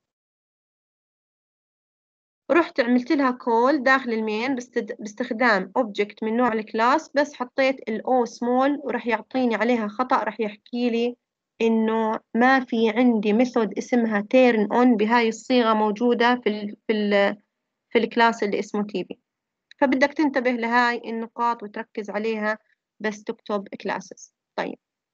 رحت عملت لها كول داخل المين باستخدام اوبجكت من نوع الكلاس بس حطيت الاو سمول وراح يعطيني عليها خطأ، راح يحكي لي انه ما في عندي ميثود اسمها تيرن اون بهاي الصيغة موجودة في الكلاس اللي اسمه تي في. فبدك تنتبه لهاي النقاط وتركز عليها بس تكتب classes. طيب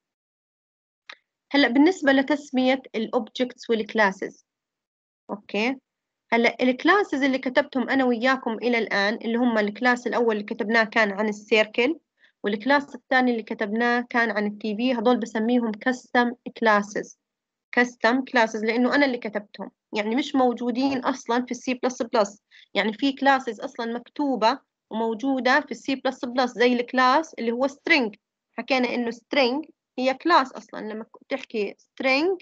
هلا بالنسبة لتسمية الأوبجكتس والكلاسز، أوكي، هلا الكلاسز اللي كتبتهم أنا وياكم إلى الآن اللي هم الكلاس الأول اللي كتبناه كان عن السيركل، والكلاس الثاني اللي كتبناه كان عن التي في، هدول بسميهم كاستم كلاسز. كاستم كلاسز لأنه أنا اللي كتبتهم، يعني مش موجودين أصلا في السي بلس بلس. يعني في كلاسز أصلا مكتوبة وموجودة في السي بلس بلس زي الكلاس اللي هو string. حكينا إنه string هي كلاس أصلا. لما تحكي string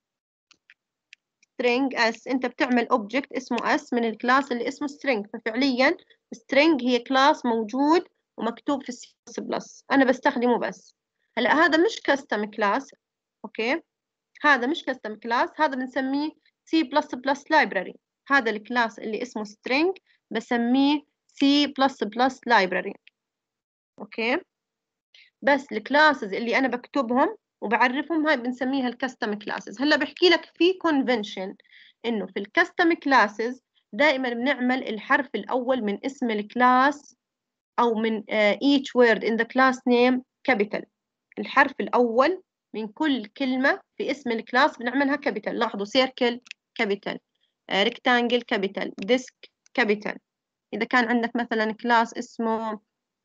s أنت بتعمل object اسمه s من الكلاس اللي اسمه string. ففعليا string هي كلاس موجود ومكتوب في السي بلس بلس، أنا بستخدمه بس. هلا هذا مش كاستم كلاس، أوكي، هذا مش كاستم كلاس، هذا بنسميه C++ library. هذا الكلاس اللي اسمه string بسميه C++ library، اوكي. بس الكلاسز اللي انا بكتبهم وبعرفهم هاي بنسميها الكاستم كلاسز. هلا بحكي لك في convention انه في الكاستم كلاسز دائما بنعمل الحرف الاول من اسم الكلاس او من each word in the class name capital. الحرف الاول من كل كلمة في اسم الكلاس بنعملها كابيتال. لاحظوا سيركل كابيتال، ريكتانجل كابيتال، ديسك كابيتال. إذا كان عندك مثلا كلاس اسمه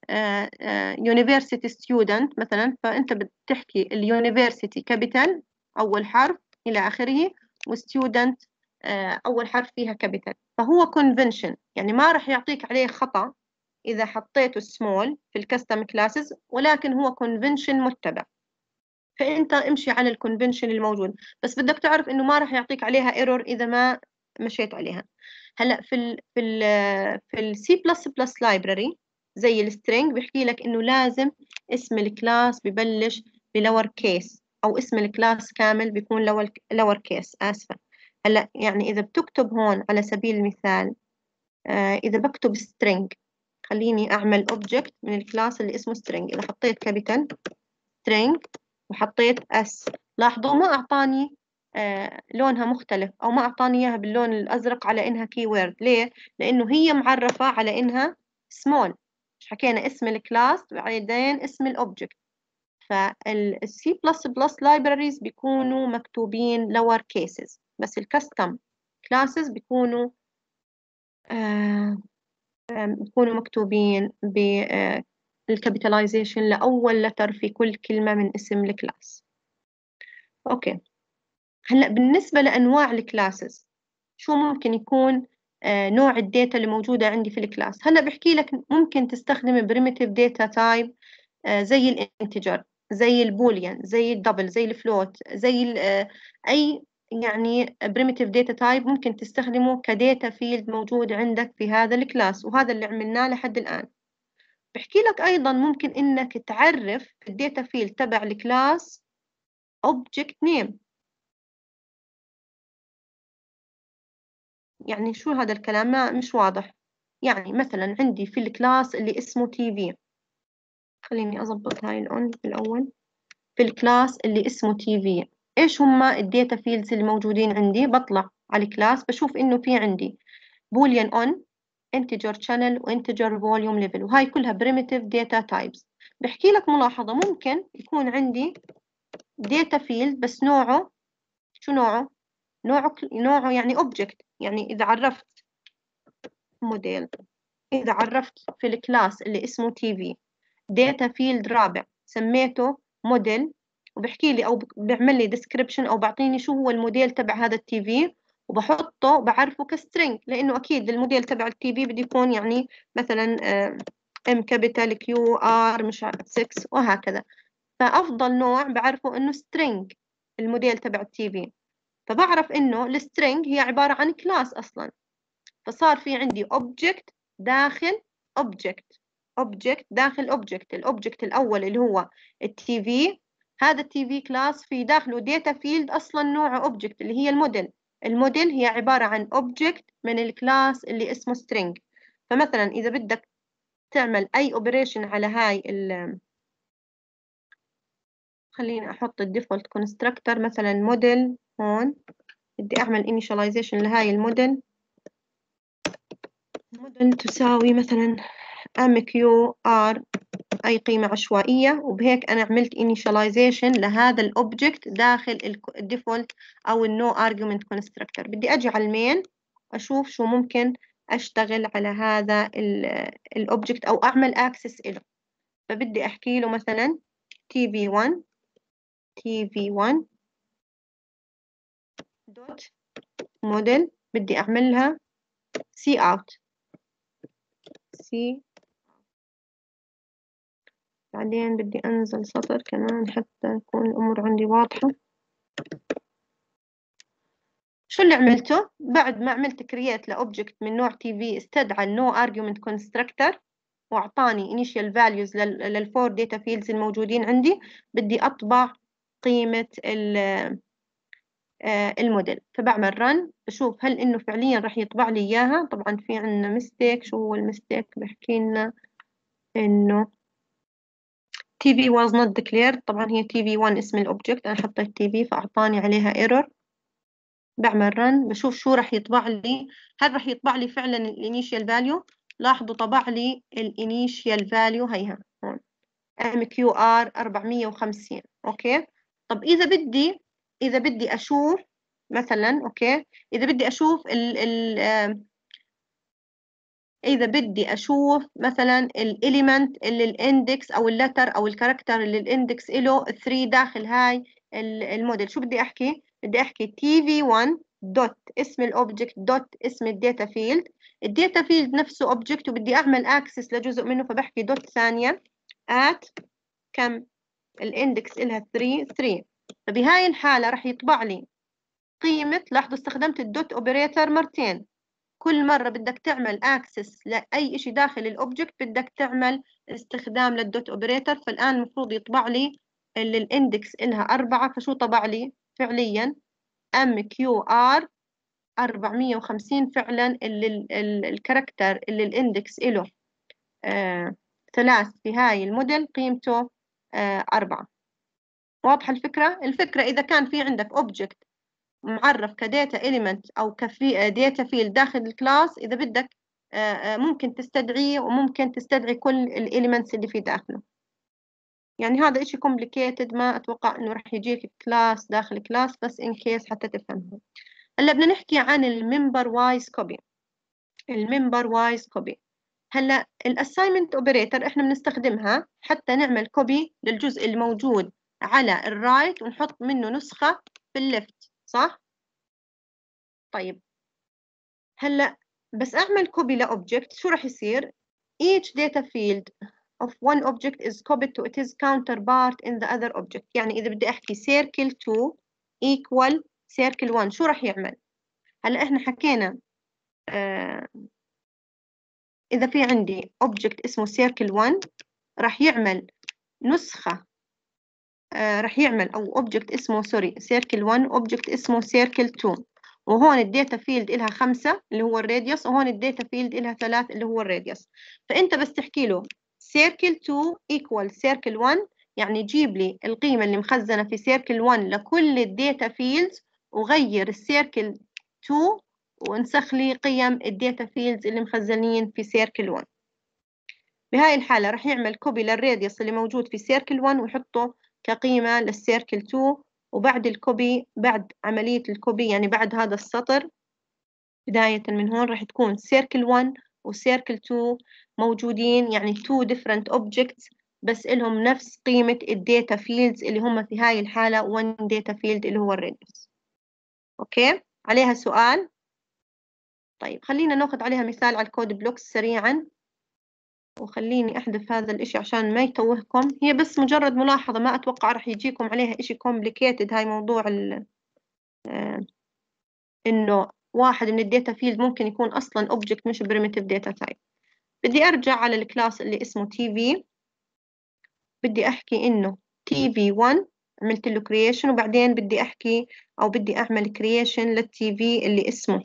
يونيفرسيتي ستودنت مثلا، فأنت بتحكي اليونيفرسيتي كابيتال أول حرف إلى آخره، وستودنت أول حرف فيها كابيتال. فهو كونفنشن، يعني ما راح يعطيك عليه خطأ إذا حطيته سمول في الكاستم كلاسز، ولكن هو كونفنشن متبع. فانت امشي على الكونفنشن الموجود، بس بدك تعرف انه ما راح يعطيك عليها ايرور اذا ما مشيت عليها. هلا في السي بلس بلس لايبراري زي السترينج بيحكي لك انه لازم اسم الكلاس ببلش بلور كيس، او اسم الكلاس كامل بيكون لور كيس، اسفه. هلا يعني اذا بتكتب هون على سبيل المثال اذا بكتب string، خليني اعمل object من الكلاس اللي اسمه string. اذا حطيت كابيتال string وحطيت اس، لاحظوا ما أعطاني لونها مختلف، أو ما أعطاني إياها باللون الأزرق على إنها keyword. ليه؟ لأنه هي معرفة على إنها small. مش حكينا اسم الكلاس بعدين اسم الأوبجكت. فالسي بلس بلس libraries بيكونوا مكتوبين lower cases، بس الكاستم كلاسز بيكونوا بيكونوا مكتوبين بالكابيتاليزيشن لأول لتر في كل كلمة من اسم الكلاس. اوكي، هلا بالنسبة لأنواع الكلاسز شو ممكن يكون نوع الداتا اللي موجودة عندي في الكلاس. هلا بحكي لك ممكن تستخدم primitive data type زي الانتجر، زي البوليان، زي الدبل، زي الفلوت، زي أي يعني primitive data type ممكن تستخدمه كداتا فيلد موجود عندك في هذا الكلاس، وهذا اللي عملناه لحد الآن. بحكي لك أيضا ممكن إنك تعرف الداتا فيلد تبع الكلاس object name. يعني شو هذا الكلام؟ ما مش واضح. يعني مثلا عندي في الكلاس اللي اسمه تي في، خليني أضبط هاي الأون الأول. في الكلاس اللي اسمه تي في إيش هما الداتا فيلدز اللي موجودين عندي؟ بطلع على الكلاس بشوف إنه في عندي boolean on، integer channel، وinteger volume level، وهاي كلها primitive data types. بحكي لك ملاحظة، ممكن يكون عندي data field بس نوعه شو نوعه؟ نوعه يعني object. يعني إذا عرفت موديل، إذا عرفت في الكلاس اللي اسمه تي في داتا فيلد رابع سميته موديل، وبحكي لي أو بيعمل لي ديسكريبشن أو بعطيني شو هو الموديل تبع هذا التي في، وبحطه بعرفه كسترينج، لأنه أكيد الموديل تبع التي في بده يكون يعني مثلا ام كابيتال كيو ار مش 6 وهكذا. فأفضل نوع بعرفه إنه سترينج الموديل تبع التي في. فبعرف إنه السترينج هي عبارة عن كلاس أصلا، فصار في عندي object داخل object داخل object. الأوبجكت الأول اللي هو التي في، هذا التي في كلاس في داخله داتا فيلد أصلا نوعه object اللي هي الموديل. الموديل هي عبارة عن object من الكلاس اللي اسمه string. فمثلا إذا بدك تعمل أي operation على هاي خليني أحط الديفولت constructor مثلا موديل هون، بدي أعمل initialization لهاي الموديل تساوي مثلا MQR أي قيمة عشوائية، وبهيك أنا عملت initialization لهذا الأوبجكت داخل الديفولت أو النو argument constructor. بدي أجي على المين أشوف شو ممكن أشتغل على هذا الأوبجكت أو أعمل access إله. فبدي أحكي له مثلا tv1 دوت موديل، بدي أعملها see out. بعدين بدي أنزل سطر كمان حتى تكون الأمور عندي واضحة. شو اللي عملته؟ بعد ما عملت create لأوبجكت من نوع TV استدعى النو argument constructor وأعطاني initial values للفور data fields الموجودين عندي. بدي أطبع قيمة الموديل، فبعمل run بشوف هل إنه فعليا راح يطبع لي إياها. طبعا في عندنا mistake. شو هو المستيك؟ بحكي لنا إنه TV was not declared. طبعا هي TV1 اسم الأوبجكت، أنا حطيت TV فأعطاني عليها error. بعمل run بشوف شو راح يطبع لي. هل راح يطبع لي فعلا الانيشيال فاليو؟ لاحظوا طبع لي الانيشيال فاليو هيها هون MQR 450. اوكي. طب اذا بدي اشوف مثلا، اوكي، اذا بدي اشوف إذا بدي أشوف مثلا الإليمنت اللي الإندكس أو اللتر أو الكاركتر اللي الإندكس له 3 داخل هاي الموديل، شو بدي أحكي؟ بدي أحكي TV1 دوت اسم الأوبجكت دوت اسم الداتا فيلد. الداتا فيلد نفسه أوبجكت وبدي أعمل أكسس لجزء منه، فبحكي دوت ثانية at كم الإندكس إلها 3. فبهاي الحالة راح يطبع لي قيمة. لاحظوا استخدمت الدوت أوبريتر مرتين. كل مرة بدك تعمل اكسس لأي شيء داخل الأوبجكت بدك تعمل استخدام للدوت أوبريتور. فالآن المفروض يطبع لي اللي الإندكس إلها 4. فشو طبع لي فعليا؟ MQR 450 فعلا اللي الكاركتر اللي الإندكس إله 3 في هاي الموديل قيمته 4. واضحة الفكرة؟ الفكرة إذا كان في عندك أوبجكت معرف كداتا إليمنت أو كفي داتا فيلد داخل الكلاس، إذا بدك ممكن تستدعيه وممكن تستدعي كل الإليمنتس اللي في داخله. يعني هذا إشي complicated، ما أتوقع إنه رح يجيك كلاس داخل كلاس، بس إن كيس حتى تفهمه. هلا بدنا نحكي عن الممبر وايز كوبي. الممبر وايز كوبي هلا الأسايمنت أوبريتور إحنا بنستخدمها حتى نعمل كوبي للجزء الموجود على الرايت ونحط منه نسخة في الليفت، صح؟ طيب هلا بس اعمل كوبي لاوبجكت شو راح يصير؟ each data field of one object is copied to its counterpart in the other object. يعني اذا بدي احكي circle 2 equal circle 1 شو راح يعمل؟ هلا احنا حكينا اذا في عندي object اسمه circle 1 راح يعمل نسخة راح يعمل او object اسمه circle 1 object اسمه circle 2، وهون الداتا فيلد إلها 5 اللي هو الراديوس، وهون الداتا فيلد إلها 3 اللي هو الراديوس. فأنت بس تحكي له circle 2 equal circle 1، يعني جيب لي القيمة اللي مخزنة في circle 1 لكل الداتا فيلدز وغير السيركل 2 وانسخ لي قيم الداتا فيلدز اللي مخزنين في circle 1. بهاي الحالة راح يعمل كوبي للراديوس اللي موجود في circle 1 ويحطه كقيمة للسيركل 2. وبعد الكوبي، بعد عملية الكوبي يعني بعد هذا السطر بداية من هون راح تكون circle 1 و circle 2 موجودين، يعني 2 different objects بس إلهم نفس قيمة الداتا فيلدز اللي هم في هاي الحالة 1 data field اللي هو الراديوس. أوكي، عليها سؤال؟ طيب خلينا ناخذ عليها مثال على الكود بلوكس سريعا، وخليني أحذف هذا الإشي عشان ما يتوهكم. هي بس مجرد ملاحظة، ما أتوقع راح يجيكم عليها إشي complicated. هاي موضوع إنه واحد من الداتا فيلد ممكن يكون أصلا object مش primitive data type. بدي أرجع على الكلاس اللي اسمه TV. بدي أحكي إنه TV1 عملت له creation، وبعدين بدي أحكي أو بدي أعمل creation للTV اللي اسمه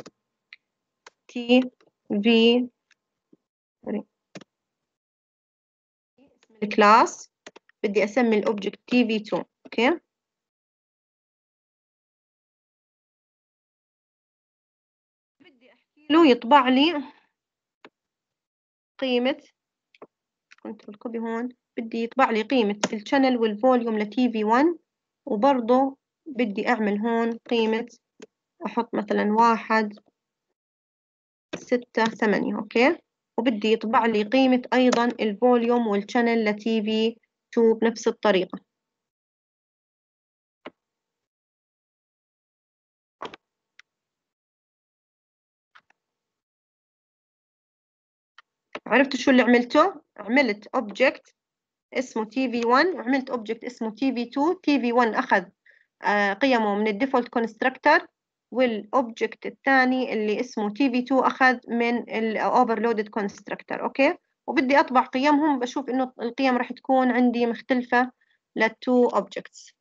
TV الكلاس. بدي أسمي الأوبجكت TV2. أوكي، بدي أحكي له يطبع لي قيمة كنترول كوبي هون، بدي يطبع لي قيمة الشانل والفوليوم لتي في 1، وبرضه بدي أعمل هون قيمة، أحط مثلا 1.6.8 أوكي، وبدي يطبع لي قيمة أيضا الفوليوم والشانل لتي في 2 بنفس الطريقة. عرفتوا شو اللي عملته؟ عملت اوبجكت اسمه تي في 1، وعملت اوبجكت اسمه تي في 2. تي في 1 اخذ قيمه من الديفولت كونستراكتور، والاوبجكت الثاني اللي اسمه تي في 2 اخذ من الاوفرلودد كونستراكتور. اوكي، وبدي اطبع قيمهم، بشوف انه القيم راح تكون عندي مختلفه للتو اوبجكتس.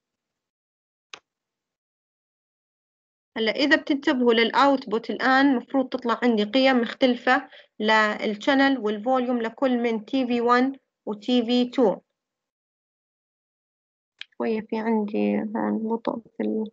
هلا إذا بتنتبهوا للأوتبوت الآن المفروض تطلع عندي قيم مختلفة للشانل والفوليوم لكل من تي في 1 وتي في 2. شوية في عندي هون بطء في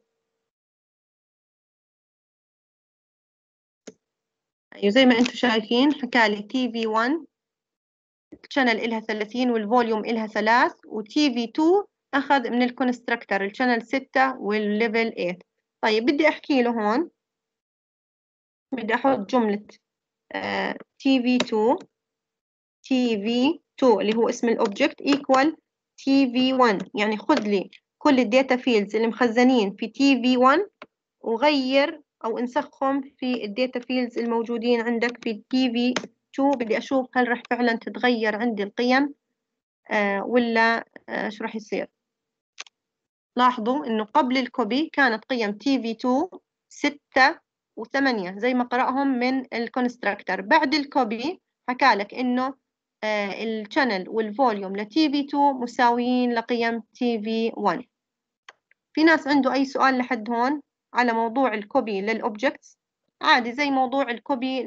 أيوة زي ما أنتم شايفين حكالي تي في 1 الشانل إلها 30 والفوليوم إلها 3، وتي في 2 أخذ من الكونستراكتور الشانل 6 والليفل 8. طيب بدي أحكي له هون، بدي أحط جملة تي في 2 تي في 2 اللي هو اسم الاوبجكت ايكوال تي في 1، يعني خذ لي كل الداتا فيلدز اللي مخزنين في تي في 1 وغير او انسخهم في الداتا فيلدز الموجودين عندك في تي في 2. بدي اشوف هل راح فعلا تتغير عندي القيم ولا شو راح يصير. لاحظوا انه قبل الكوبي كانت قيم تي في 2 6 و8 زي ما قرأهم من الكونستراكتور. بعد الكوبي حكالك انه الشانل والفوليوم لتي في 2 مساويين لقيم تي في 1. في ناس عنده أي سؤال لحد هون على موضوع الكوبي للأوبجكتس؟ عادي زي موضوع الكوبي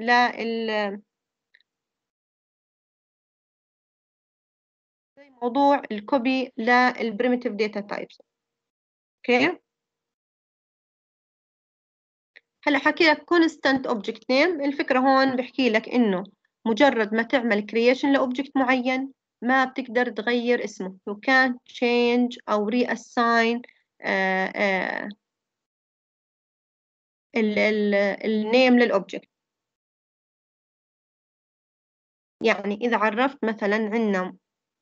زي موضوع الكوبي للبريمتيف داتا تايبس. اوكي، هلا حكي لك constant object name. الفكرة هون بحكي لك إنه مجرد ما تعمل creation لأوبجكت معين ما بتقدر تغير اسمه. you can't change أو reassign النيم للأوبجكت. يعني إذا عرفت مثلا عندنا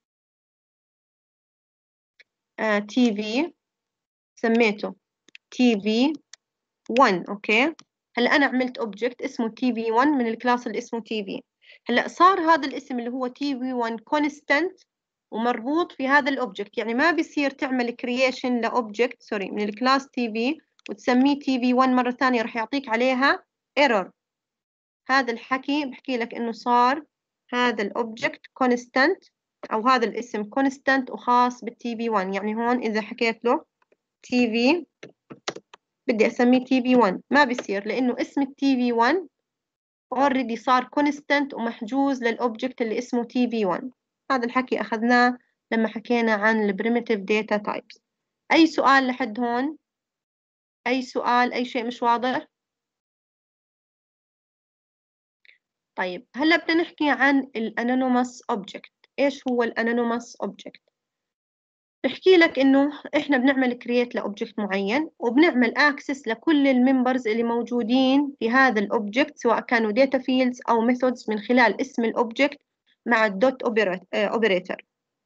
تي في سميته تي في 1 أوكي، هلا أنا عملت أوبجكت اسمه تي في 1 من الكلاس اللي اسمه تي في. هلا صار هذا الاسم اللي هو تي في 1 كونستانت ومربوط في هذا الاوبجكت، يعني ما بيصير تعمل كرييشن لاوبجكت سوري من الكلاس تي في وتسميه تي في 1 مره ثانيه، راح يعطيك عليها ايرور. هذا الحكي بحكي لك انه صار هذا الاوبجكت كونستانت او هذا الاسم كونستانت وخاص بالتي في 1. يعني هون اذا حكيت له تي في بدي اسميه تي في 1 ما بيصير، لانه اسم التي في 1 اوريدي صار كونستانت ومحجوز للاوبجكت اللي اسمه تي في 1. هذا الحكي اخذناه لما حكينا عن البريمتيف داتا تايبس. اي سؤال لحد هون؟ اي سؤال؟ اي شيء مش واضح؟ طيب هلا بدنا نحكي عن الانونيمس اوبجكت. ايش هو الانونيمس اوبجكت؟ بحكي لك انه احنا بنعمل كرييت لاوبجكت معين وبنعمل اكسس لكل الممبرز اللي موجودين في هذا الاوبجكت سواء كانوا داتا فيلدز او ميثودز من خلال اسم الاوبجكت مع الدوت اوبريتور.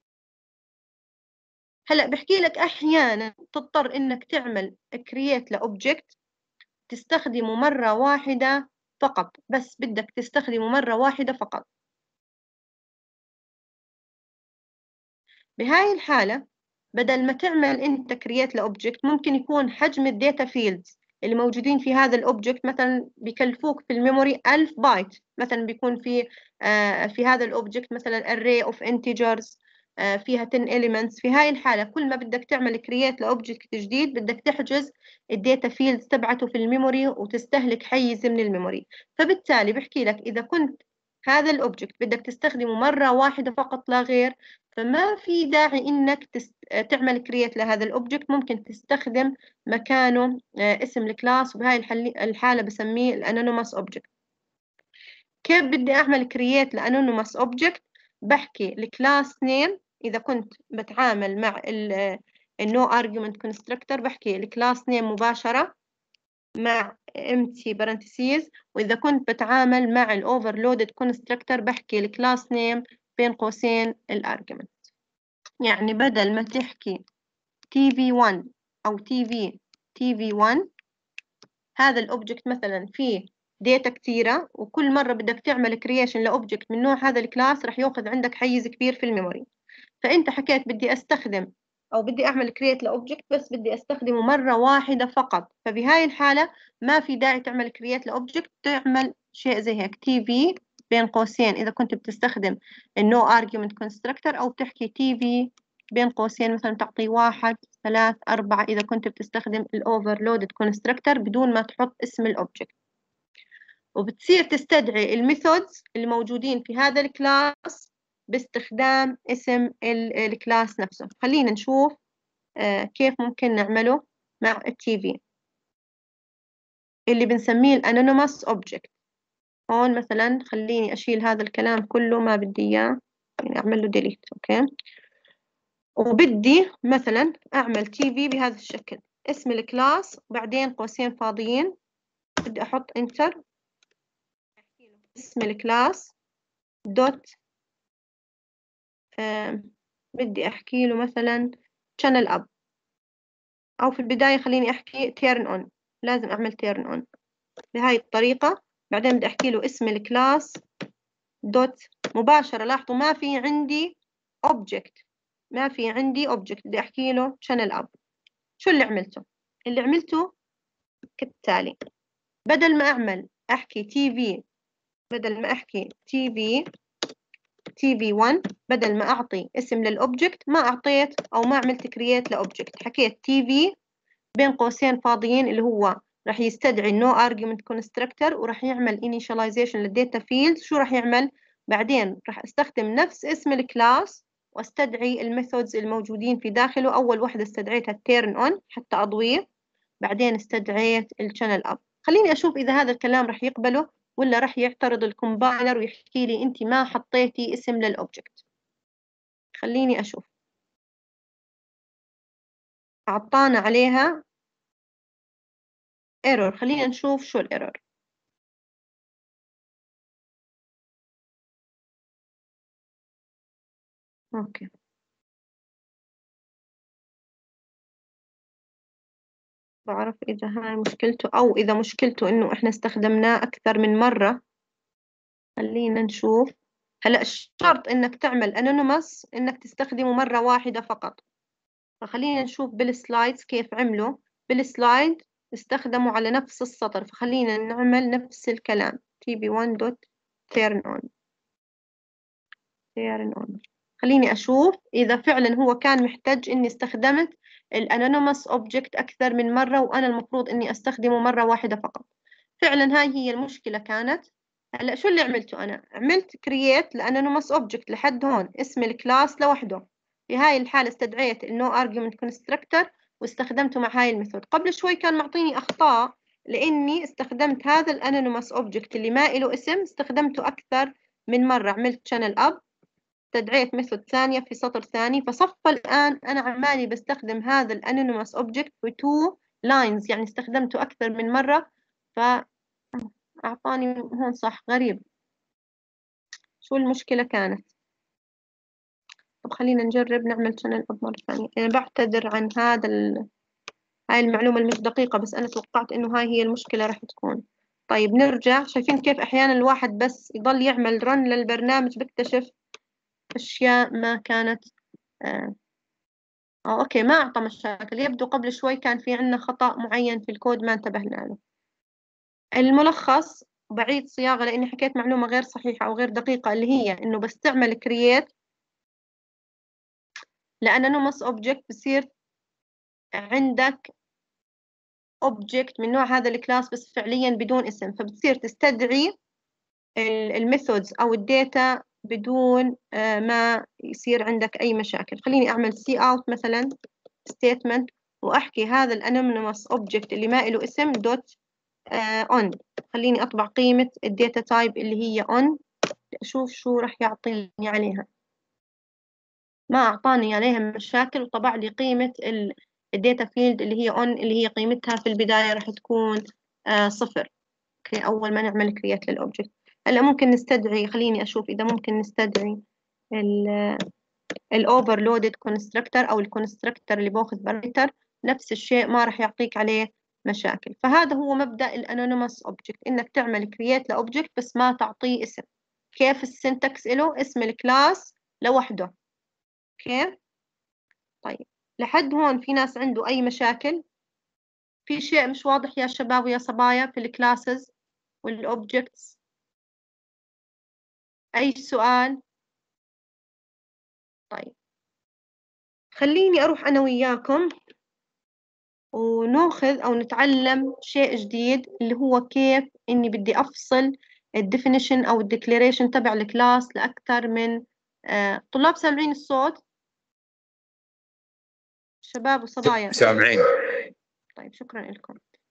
هلا بحكي لك احيانا تضطر انك تعمل كرييت لاوبجكت تستخدمه مره واحده فقط، بس بدك تستخدمه مره واحده فقط. بهاي الحاله بدل ما تعمل انت كرييت لاوبجكت ممكن يكون حجم الداتا فيلدز اللي موجودين في هذا الاوبجكت مثلا بكلفوك في الميموري 1000 بايت. مثلا بيكون في هذا الاوبجكت مثلا array of integers فيها 10 elements. في هاي الحالة كل ما بدك تعمل كرييت لاوبجكت جديد بدك تحجز الداتا فيلدز تبعته في الميموري وتستهلك حيز من الميموري. فبالتالي بحكي لك إذا كنت هذا الأوبجكت بدك تستخدمه مرة واحدة فقط لا غير، فما في داعي إنك تعمل كرييت لهذا الأوبجكت. ممكن تستخدم مكانه اسم الكلاس، وبهاي الحالة بسميه الانونيمس أوبجكت. كيف بدي أعمل create لأنونيموس object؟ بحكي الكلاس نيم إذا كنت بتعامل مع النو argument constructor، بحكي الكلاس نيم مباشرة مع empty parentheses، وإذا كنت بتعامل مع الأوفرلودد constructor بحكي الكلاس نيم بين قوسين الارجيومنت. يعني بدل ما تحكي tv1 أو tv1 هذا الأوبجكت مثلا فيه داتا كتيرة، وكل مرة بدك تعمل كرييشن لأوبجكت من نوع هذا الكلاس رح ياخذ عندك حيز كبير في الميموري. فأنت حكيت بدي أستخدم أو بدي أعمل كرييت لأوبجكت بس بدي أستخدمه مرة واحدة فقط، فبهاي الحالة ما في داعي تعمل كرييت لأوبجكت، تعمل شيء زي هيك tv بين قوسين إذا كنت بتستخدم النو argument constructor، أو بتحكي tv بين قوسين مثلا تعطي 1 3 4 إذا كنت بتستخدم الأوفرلودد constructor بدون ما تحط اسم الأوبجكت. وبتصير تستدعي الميثودز الموجودين في هذا الكلاس باستخدام اسم الكلاس نفسه. خلينا نشوف كيف ممكن نعمله مع التي في اللي بنسميه الانونيموس اوبجكت. هون مثلا خليني اشيل هذا الكلام كله ما بدي اياه، يعني اعمل له ديليت. اوكي، وبدي مثلا اعمل تي في بهذا الشكل، اسم الكلاس وبعدين قوسين فاضيين، بدي احط انتر، اسم الكلاس دوت بدي احكي له مثلا channel up، او في البداية خليني احكي turn on، لازم اعمل turn on بهاي الطريقة. بعدين بدي احكي له اسم الكلاس دوت مباشرة، لاحظوا ما في عندي object، ما في عندي object، بدي احكي له channel up. شو اللي عملته؟ اللي عملته كالتالي، بدل ما احكي tv، بدل ما احكي tv1، بدل ما اعطي اسم للاوبجكت ما اعطيت او ما عملت كرييت لاوبجكت، حكيت tv بين قوسين فاضيين اللي هو راح يستدعي النو argument constructor وراح يعمل initialization للداتا فيلد. شو راح يعمل بعدين؟ راح استخدم نفس اسم الكلاس واستدعي الميثودز الموجودين في داخله. اول وحده استدعيتها turn on حتى اضويه، بعدين استدعيت الشانل اب. خليني اشوف اذا هذا الكلام راح يقبله ولا راح يعترض الكومبايلر ويحكي لي انت ما حطيتي اسم للاوبجكت. خليني اشوف، اعطانا عليها ايرور. خلينا نشوف شو الايرور. اوكي، بعرف اذا هاي مشكلته او اذا مشكلته انه احنا استخدمناه اكثر من مرة. خلينا نشوف. هلا الشرط انك تعمل انونيموس انك تستخدمه مرة واحدة فقط، فخلينا نشوف بالسلايدز كيف عملوا. بالسلايد استخدموا على نفس السطر، فخلينا نعمل نفس الكلام tb1.turn on. خليني أشوف إذا فعلا هو كان محتاج إني استخدمت الانونيموس اوبجكت أكثر من مرة وأنا المفروض إني أستخدمه مرة واحدة فقط. فعلا هاي هي المشكلة كانت. هلا شو اللي عملته أنا؟ عملت create لانونيموس اوبجكت لحد هون، اسم الكلاس لوحده. في هاي الحالة استدعيت النو argument constructor واستخدمته مع هاي الميثود. قبل شوي كان معطيني أخطاء لأني استخدمت هذا الانونيموس اوبجكت اللي ما له اسم، استخدمته أكثر من مرة. عملت channel up، استدعيت ميثود ثانية في سطر ثاني، فصفى الآن أنا عمالي بستخدم هذا الانونيموس اوبجكت في 2 لاينز، يعني استخدمته أكثر من مرة. فأعطاني هون صح. غريب، شو المشكلة كانت؟ طب خلينا نجرب نعمل channel up مرة ثانية. أنا بعتذر عن هاي المعلومة المش دقيقة، بس أنا توقعت إنه هاي هي المشكلة راح تكون. طيب نرجع. شايفين كيف أحيانا الواحد بس يضل يعمل رن للبرنامج بيكتشف أشياء ما كانت أوكي، ما أعطى مشاكل. يبدو قبل شوي كان في عندنا خطأ معين في الكود ما انتبهنا له. الملخص بعيد صياغة لأني حكيت معلومة غير صحيحة أو غير دقيقة، اللي هي إنه بستعمل create لأنونيموس object بصير عندك object من نوع هذا الكلاس بس فعليا بدون اسم، فبتصير تستدعي الميثودز أو الداتا بدون ما يصير عندك أي مشاكل. خليني أعمل cout مثلا statement وأحكي هذا الانونيموس object اللي ما له اسم دوت on. خليني أطبع قيمة الداتا تايب اللي هي on، أشوف شو راح يعطيني عليها. ما أعطاني عليها مشاكل، وطبع لي قيمة الداتا فيلد اللي هي on، اللي هي قيمتها في البداية راح تكون 0. أوكي، أول ما نعمل كريات للأوبجكت. هلا ممكن نستدعي، خليني أشوف إذا ممكن نستدعي الأوفرلودد كونستراكتور أو الكونستراكتور اللي باخذ بارامتر، نفس الشيء ما راح يعطيك عليه مشاكل. فهذا هو مبدأ الانونيمous اوبجكت، إنك تعمل كريات لأوبجكت بس ما تعطيه اسم. كيف السنتكس له؟ اسم الكلاس لوحده. اوكي طيب، لحد هون في ناس عنده أي مشاكل؟ في شيء مش واضح يا شباب ويا صبايا في الكلاسز والأوبجكتس؟ أي سؤال؟ طيب خليني أروح أنا وياكم وناخذ أو نتعلم شيء جديد، اللي هو كيف إني بدي أفصل الديفينيشن أو الديكليريشن تبع الكلاس لأكثر من طلاب. سامعين الصوت شباب وصبايا؟ سامعين. طيب شكرا لكم.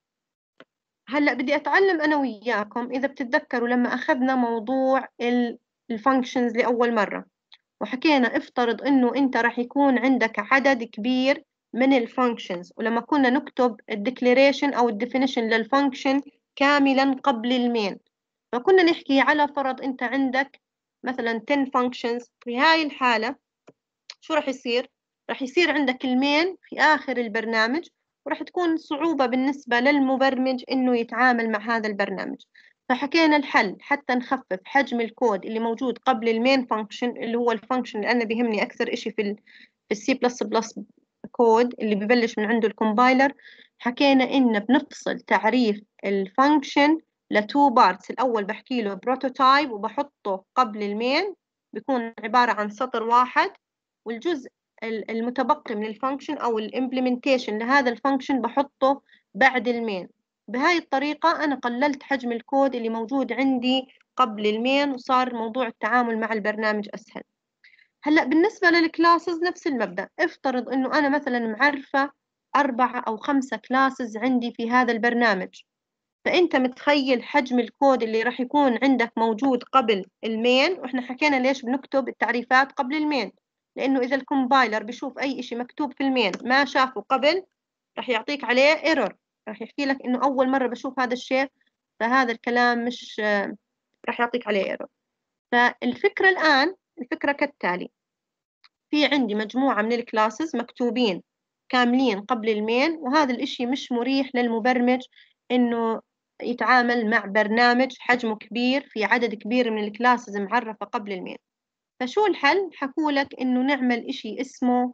هلأ بدي أتعلم أنا وياكم، إذا بتتذكروا لما أخذنا موضوع الفانكشنز لأول مرة وحكينا افترض إنه أنت راح يكون عندك عدد كبير من الفانكشنز، ولما كنا نكتب الديكليريشن أو الديفينيشن للفانكشن كاملا قبل المين، فكنا نحكي على فرض أنت عندك مثلا 10 functions. في هاي الحالة شو راح يصير؟ راح يصير عندك المين في آخر البرنامج، وراح تكون صعوبة بالنسبة للمبرمج إنه يتعامل مع هذا البرنامج. فحكينا الحل حتى نخفف حجم الكود اللي موجود قبل المين فانكشن، اللي هو الفانكشن اللي أنا بيهمني أكثر إشي في السي بلس بلس كود اللي ببلش من عنده الكومبايلر. حكينا إن بنفصل تعريف الفانكشن لتو بارتس. الأول بحكي له بروتوتايب وبحطه قبل المين، بيكون عبارة عن سطر واحد، والجزء المتبقي من الفانكشن أو الامبلمنتيشن لهذا الفانكشن بحطه بعد المين. بهاي الطريقة أنا قللت حجم الكود اللي موجود عندي قبل المين، وصار موضوع التعامل مع البرنامج أسهل. هلأ بالنسبة للكلاسز نفس المبدأ. افترض إنه أنا مثلا معرفة 4 أو 5 كلاسز عندي في هذا البرنامج، فأنت متخيل حجم الكود اللي راح يكون عندك موجود قبل المين. وإحنا حكينا ليش بنكتب التعريفات قبل المين، لأنه إذا الكومبايلر بيشوف أي إشي مكتوب في المين ما شافه قبل راح يعطيك عليه ايرور، راح يحكي لك إنه أول مرة بشوف هذا الشيء، فهذا الكلام مش راح يعطيك عليه ايرور. فالفكرة الآن الفكرة كالتالي: في عندي مجموعة من الكلاسز مكتوبين كاملين قبل المين، وهذا الإشي مش مريح للمبرمج إنه يتعامل مع برنامج حجمه كبير في عدد كبير من الكلاسز معرفة قبل المين. فشو الحل؟ حكولك إنه نعمل إشي اسمه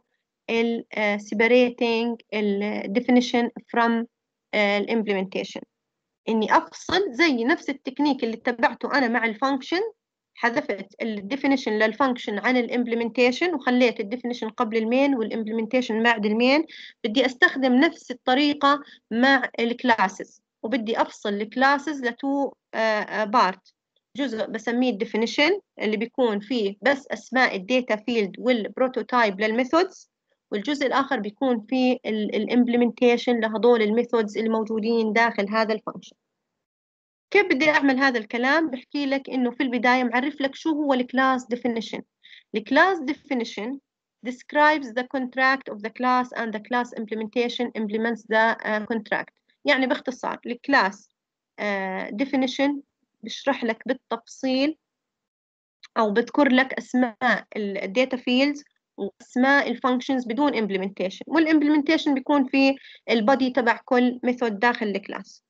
separating definition from implementation، إني أفصل زي نفس التكنيك اللي اتبعته أنا مع الفانكشن. حذفت الديفينيشن للفانكشن عن الامبلمنتيشن وخليت الديفينيشن قبل المين والامبلمنتيشن بعد المين. بدي استخدم نفس الطريقة مع الكلاسز، وبدي افصل الكلاسز لتو بارت. جزء بسميه الديفينيشن اللي بيكون فيه بس اسماء الداتا فيلد والبروتوتايب للميثودز، والجزء الاخر بيكون فيه الامبلمنتيشن لهدول الميثودز الموجودين داخل هذا الفانكشن. كيف بدي أعمل هذا الكلام؟ بحكي لك إنه في البداية معرف لك شو هو الكلاس definition. الكلاس definition describes the contract of the class and the class implementation implements the contract. يعني باختصار الكلاس definition بشرح لك بالتفصيل أو بذكر لك أسماء الداتا فيلدز وأسماء الفانكشنز بدون implementation، والimplementation بيكون في البادي تبع كل ميثود داخل الكلاس.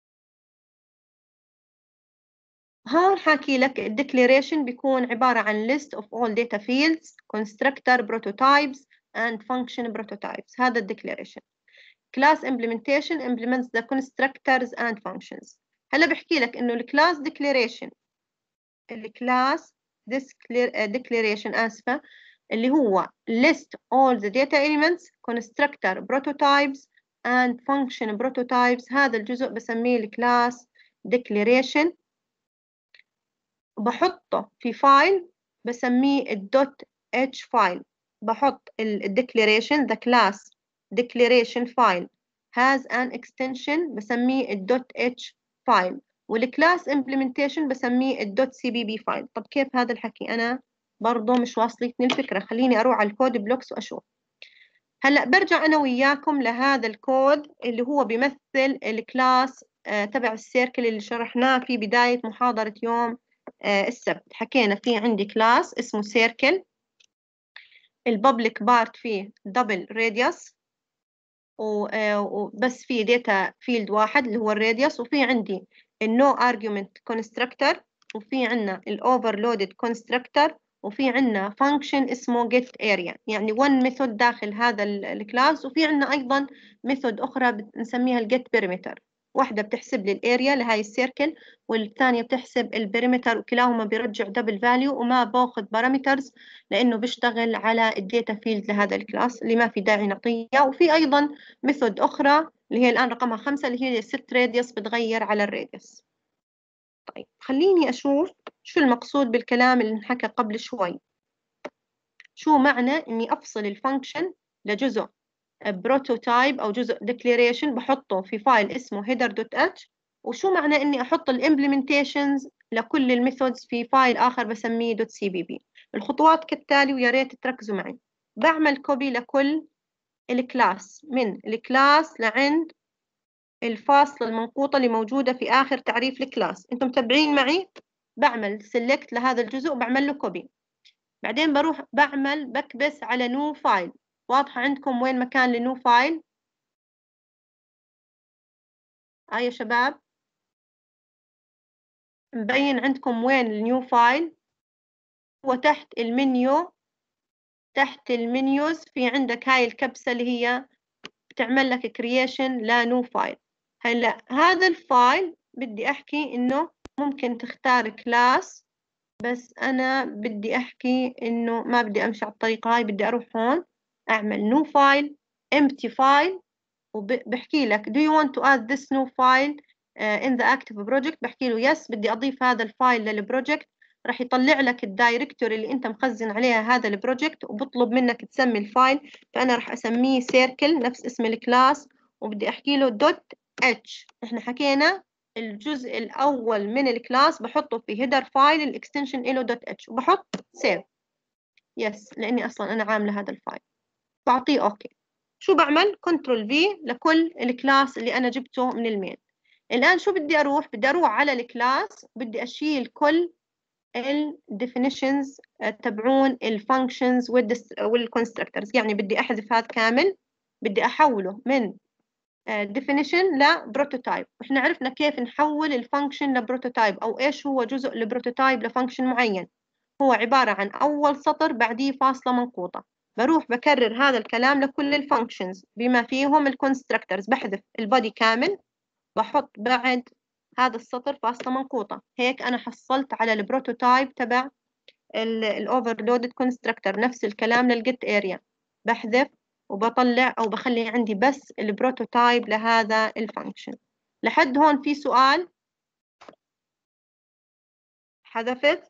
هون حاكي لك الديكليريشن بيكون عبارة عن list of all data fields, constructor prototypes and function prototypes. هذا الديكليريشن. class implementation implements the constructors and functions. هلا بحكي لك إنه الكلاس declaration آسفة، اللي هو list all the data elements, constructor prototypes and function prototypes. هذا الجزء بسميه الكلاس declaration، بحطه في فايل بسميه الدوت اتش فايل. بحط الديكليريشن the class declaration file has an extension بسميه الدوت اتش فايل، والكلاس امبلمنتيشن بسميه الدوت سي بي بي فايل. طب كيف هذا الحكي؟ أنا برضه مش واصلتني الفكرة، خليني أروح على الكود بلوكس وأشوف. هلأ برجع أنا وياكم لهذا الكود اللي هو بيمثل الكلاس تبع السيركل اللي شرحناه في بداية محاضرة يوم السبت. حكينا في عندي كلاس اسمه سيركل، الببليك بارت فيه دبل راديوس، وبس في داتا فيلد واحد اللي هو الراديوس، وفي عندي النو ارجيومنت كونستراكتور، وفي عندنا الاوفرلودد كونستراكتور، وفي عندنا فانكشن اسمه get area، يعني one ميثود داخل هذا الكلاس، وفي عندنا ايضا ميثود اخرى بنسميها الجيت بيريمتر. واحدة بتحسب لي الاريا لهاي السيركل، والثانية بتحسب البريمتر، وكلاهما بيرجع دبل فاليو وما باخذ بارامترز لانه بيشتغل على الداتا فيلد لهذا الكلاس اللي ما في داعي نعطيه. وفي ايضا ميثود اخرى اللي هي الان رقمها 5 اللي هي set radius، بتغير على الراديوس. طيب خليني اشوف شو المقصود بالكلام اللي انحكى قبل شوي. شو معنى اني افصل الفانكشن لجزء بروتوتايب او جزء ديكليريشن بحطه في فايل اسمه header.h، وشو معنى اني احط الامبلمنتيشنز لكل الميثودز في فايل اخر بسميه .cpp. الخطوات كالتالي ويا ريت تركزوا معي. بعمل كوبي لكل الكلاس من الكلاس لعند الفاصلة المنقوطة اللي موجودة في آخر تعريف الكلاس. انتم متابعين معي؟ بعمل سيلكت لهذا الجزء وبعمل له كوبي، بعدين بروح بكبس على نيو فايل. واضحة عندكم وين مكان لنيو فايل؟ يا شباب مبين عندكم وين النيو فايل؟ هو تحت المنيو، تحت المنيوز في عندك هاي الكبسة اللي هي بتعمل لك كرييشن لنيو فايل. هلا هذا الفايل بدي احكي انه ممكن تختار كلاس، بس انا بدي احكي انه ما بدي امشي على الطريقة هاي، بدي اروح هون اعمل نيو فايل empty file، وبحكي لك do you want to add this new file in the active project. بحكي له yes، بدي اضيف هذا الفايل للبروجكت. راح يطلع لك الدايركتوري اللي انت مخزن عليها هذا البروجكت، وبطلب منك تسمي الفايل. فانا راح اسميه سيركل نفس اسم الكلاس، وبدي احكي له دوت اتش. احنا حكينا الجزء الاول من الكلاس بحطه في هيدر فايل الاكستنشن له دوت اتش، وبحط سيف يس لاني اصلا انا عامله هذا الفايل، بعطيه اوكي. شو بعمل؟ كنترول في لكل الكلاس اللي انا جبته من المين. الان شو بدي اروح؟ بدي اروح على الكلاس، بدي اشيل كل الديفينيشنز تبعون الفانكشنز والكونستراكتورز، يعني بدي احذف هذا كامل، بدي احوله من definition لبروتوتايب. واحنا عرفنا كيف نحول الفانكشن لبروتوتايب، او ايش هو جزء البروتوتايب لفانكشن معين. هو عبارة عن اول سطر بعديه فاصلة منقوطة. بروح بكرر هذا الكلام لكل الفانكشنز بما فيهم الكونستراكتورز، بحذف البودي كامل، بحط بعد هذا السطر فاصلة منقوطة. هيك انا حصلت على البروتوتايب تبع الاوفرلودد كونستراكتور. نفس الكلام للجيت اريا، بحذف وبطلع او بخلي عندي بس البروتوتايب لهذا الفانكشن. لحد هون في سؤال؟ حذفت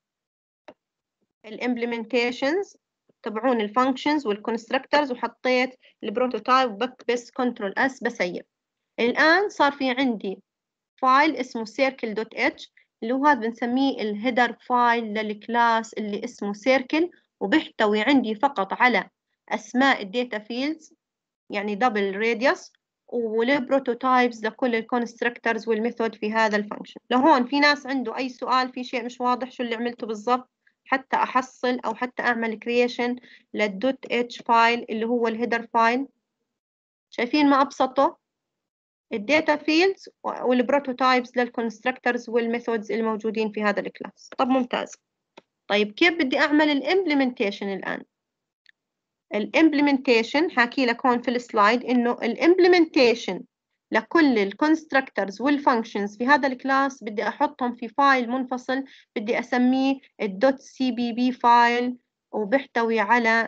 الامبلمنتيشنز تبعون الفانكشنز والكونستراكتورز وحطيت البروتوتايب، وبكبس كنترول اس بسيب. الان صار في عندي فايل اسمه circle.h اللي هو هذا بنسميه الهيدر فايل للكلاس اللي اسمه circle، وبيحتوي عندي فقط على اسماء الداتا فيلدز يعني دبل راديوس، والبروتوتايبز لكل الكونستراكتورز والميثود في هذا الفانكشن. لهون في ناس عنده اي سؤال؟ في شيء مش واضح شو اللي عملته بالضبط حتى احصل او حتى اعمل كرييشن للدوت اتش فايل اللي هو الهيدر فايل؟ شايفين ما ابسطه؟ الداتا فيلدز والبروتوتايبز للكونستراكتورز والميثودز الموجودين في هذا الكلاس. طب ممتاز. طيب كيف بدي اعمل الامبلمنتيشن الان؟ الامبلمنتيشن حاكي لك هون في السلايد انه الامبلمنتيشن لكل الكونستراكتورز والفانكشنز في هذا الكلاس بدي احطهم في فايل منفصل، بدي اسميه الدوت سي بي بي فايل، وبيحتوي على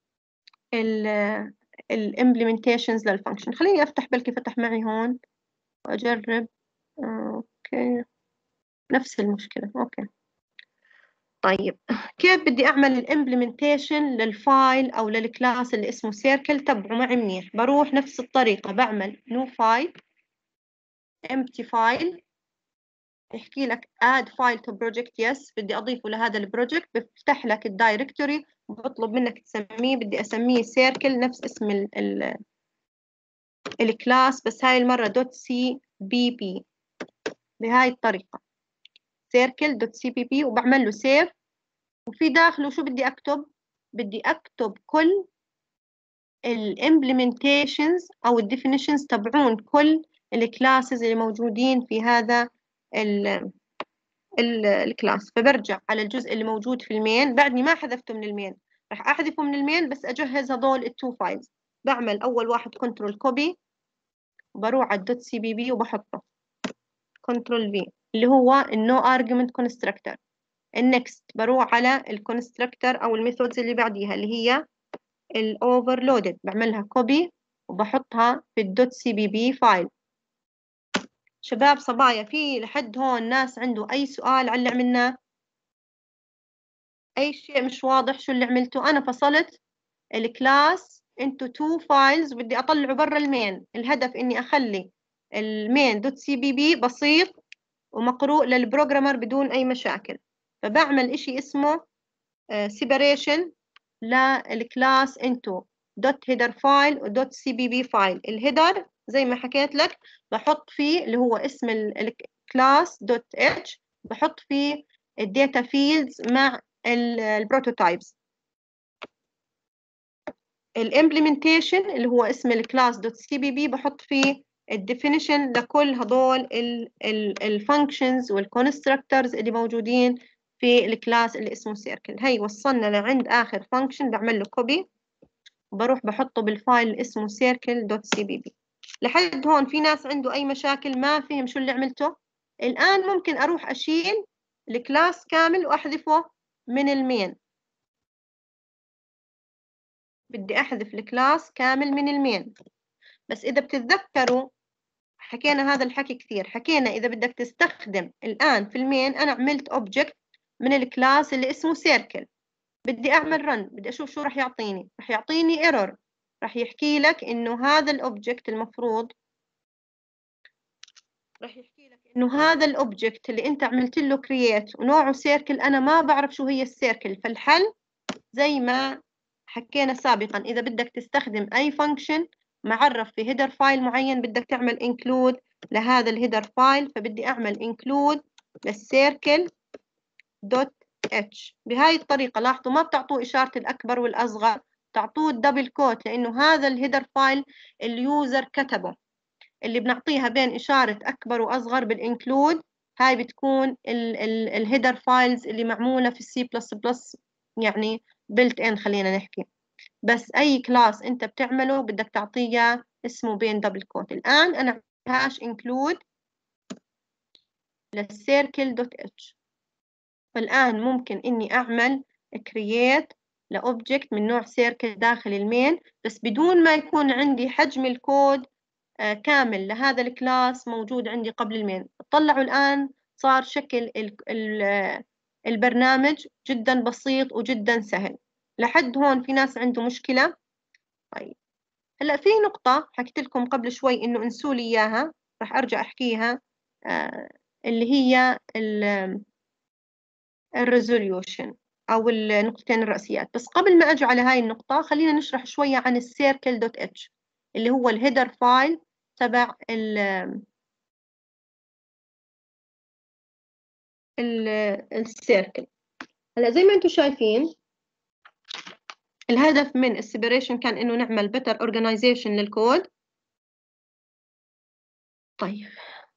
الامبلمنتيشنز للفانكشن. خليني افتح بلكي فتح معي هون واجرب. اوكي نفس المشكلة. اوكي طيب كيف بدي اعمل الامبلمنتيشن للفايل او للكلاس اللي اسمه سيركل؟ تبعوا معي منيح. بروح نفس الطريقة، بعمل نيو فايل empty file، يحكي لك add file to project yes، بدي أضيفه لهذا البروجكت، بفتح لك الدايركتوري وبطلب منك تسميه، بدي أسميه سيركل نفس اسم الكلاس، بس هاي المرة .cpp بهاي الطريقة circle.cpp، وبعمل له سيف. وفي داخله شو بدي أكتب؟ بدي أكتب كل الامبلمنتيشنز أو الديفينيشنز تبعون كل الكلاسز اللي موجودين في هذا الكلاس. فبرجع على الجزء اللي موجود في المين، بعدني ما حذفته من المين، راح أحذفه من المين بس أجهز هذول التو فايلز. بعمل أول واحد كنترول كوبي، وبروح على .cpp وبحطه كنترول في اللي هو النو ارجيومنت كونستراكتور. النكست بروح على الكونستراكتور او الميثودز اللي بعديها اللي هي الاوفرلودد، بعملها كوبي وبحطها في .cpp فايل. شباب صبايا، في لحد هون ناس عنده اي سؤال على اللي عملناه؟ اي شيء مش واضح شو اللي عملته؟ انا فصلت الكلاس انتو تو فايلز، بدي اطلعه برا المين. الهدف اني اخلي المين .cpp بسيط ومقروء للبروجرامر بدون أي مشاكل. فبعمل إشي اسمه separation للكلاس into .header file و .cpp file. الهيدر زي ما حكيت لك بحط فيه اللي هو اسم الكلاس .h، بحط فيه الداتا فيلدز مع البروتوتايبس. الامبلمنتيشن اللي هو اسم الكلاس .cpp بحط فيه الديفينيشن لكل هدول الفانكشنز والكونستراكتورز اللي موجودين في الكلاس اللي اسمه سيركل. هي وصلنا لعند اخر فانكشن، بعمل له كوبي وبروح بحطه بالفايل اللي اسمه circle.cpp. لحد هون في ناس عنده اي مشاكل؟ ما فهم شو اللي عملته؟ الان ممكن اروح اشيل الكلاس كامل واحذفه من المين. بدي احذف الكلاس كامل من المين. بس إذا بتتذكروا حكينا هذا الحكي كثير، حكينا إذا بدك تستخدم الآن في المين، أنا عملت أوبجكت من الكلاس اللي اسمه سيركل، بدي أعمل رن، بدي أشوف شو رح يعطيني. رح يعطيني ايرور، رح يحكي لك إنه هذا الأوبجكت المفروض، رح يحكي لك إنه هذا الأوبجكت اللي أنت عملت له كرييت ونوعه سيركل، أنا ما بعرف شو هي السيركل. فالحل زي ما حكينا سابقا، إذا بدك تستخدم أي فانكشن معرف في هيدر فايل معين، بدك تعمل include لهذا الهيدر فايل. فبدي أعمل include للسيركل دوت اتش بهاي الطريقة. لاحظوا ما بتعطوه إشارة الأكبر والأصغر، تعطوه الدبل كوت، لأنه هذا الهيدر فايل اليوزر كتبه. اللي بنعطيها بين إشارة أكبر وأصغر بالإنكلود، هاي بتكون الهيدر فايلز اللي معمولة في السي بلس بلس، يعني بيلت ان خلينا نحكي. بس أي كلاس أنت بتعمله بدك تعطيه اسمه بين دبل كوت. الآن أنا هاش include للسيركل دوت اتش. فالآن ممكن إني أعمل create لأوبجكت من نوع سيركل داخل المين، بس بدون ما يكون عندي حجم الكود كامل لهذا الكلاس موجود عندي قبل المين. طلعوا الآن صار شكل البرنامج جدا بسيط وجدا سهل. لحد هون في ناس عنده مشكلة؟ طيب هلا في نقطة حكيت لكم قبل شوي إنه انسوا لي إياها، راح أرجع أحكيها، اللي هي الريزوليوشن أو النقطتين الرئيسيات. بس قبل ما أجي على هاي النقطة خلينا نشرح شوية عن السيركل دوت اتش اللي هو الهيدر فايل تبع السيركل. هلا زي ما انتم شايفين الهدف من السيبريشن كان انه نعمل better organization للكود. طيب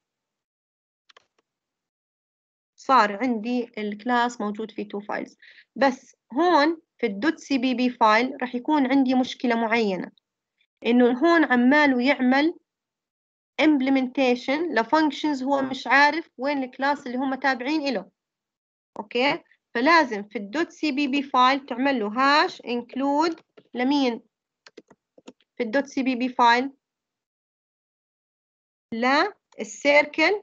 صار عندي الكلاس موجود فيه تو فايلز، بس هون في الدوت سي بي بي فايل راح يكون عندي مشكلة معينة، انه هون عماله يعمل implementation لفانكشنز هو مش عارف وين الكلاس اللي هم تابعين له. اوكي، فلازم في الدوت سي بي بي فايل تعمل له هاش include لمين؟ في الدوت سي بي بي فايل للسيركل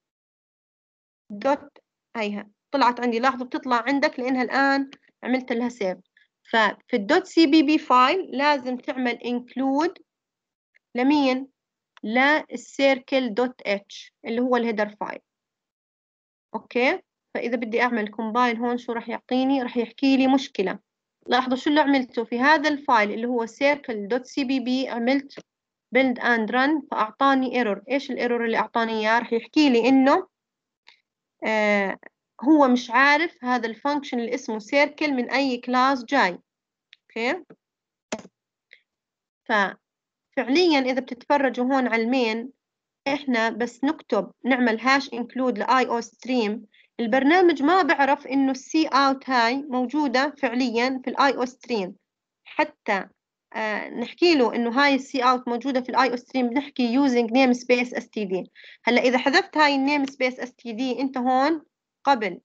دوت، هيها طلعت عندي، لاحظوا بتطلع عندك لانها الان عملت لها سيف. ففي الدوت سي بي بي فايل لازم تعمل include لمين؟ للسيركل دوت اتش اللي هو الهيدر فايل. اوكي. فاذا بدي اعمل كومبايل هون شو راح يعطيني؟ راح يحكي لي مشكله. لاحظوا شو اللي عملته في هذا الفايل اللي هو circle.cbb، عملت build and run فاعطاني ايرور. ايش الايرور اللي اعطاني اياه؟ راح يحكي لي انه هو مش عارف هذا الفانكشن اللي اسمه circle من اي كلاس جاي. اوكي. ففعليا اذا بتتفرجوا هون على المين، احنا بس نكتب نعمل هاش انكلود لاي او ستريم، البرنامج ما بعرف انه السي اوت هاي موجوده فعليا في الاي او ستريم. حتى نحكي له انه هاي السي اوت موجوده في الاي او ستريم، بنحكي يوزنج نيم سبيس اس تي دي. هلا اذا حذفت هاي النيم سبيس اس تي دي، انت هون قبل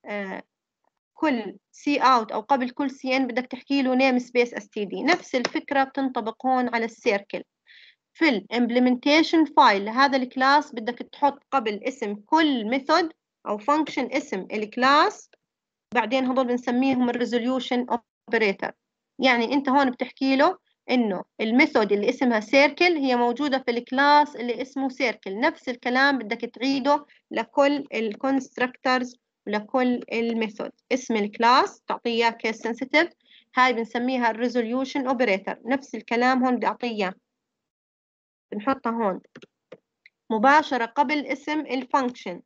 كل سي اوت او قبل كل سي ان بدك تحكي له نيم سبيس اس تي دي. نفس الفكره بتنطبق هون على السيركل. في الامبلمنتيشن فايل لهذا الكلاس بدك تحط قبل اسم كل ميثود او فانكشن اسم الكلاس، بعدين هذول بنسميهم الريزوليوشن اوبريتور. يعني انت هون بتحكي له انه الميثود اللي اسمها سيركل هي موجوده في الكلاس اللي اسمه سيركل. نفس الكلام بدك تعيده لكل الكونستراكتورز ولكل الميثود. اسم الكلاس تعطيه اياه كيس سنسيتيف، هاي بنسميها الريزوليوشن اوبريتور. نفس الكلام هون بدي اعطيه، بنحطها هون مباشرة قبل اسم الفانكشن.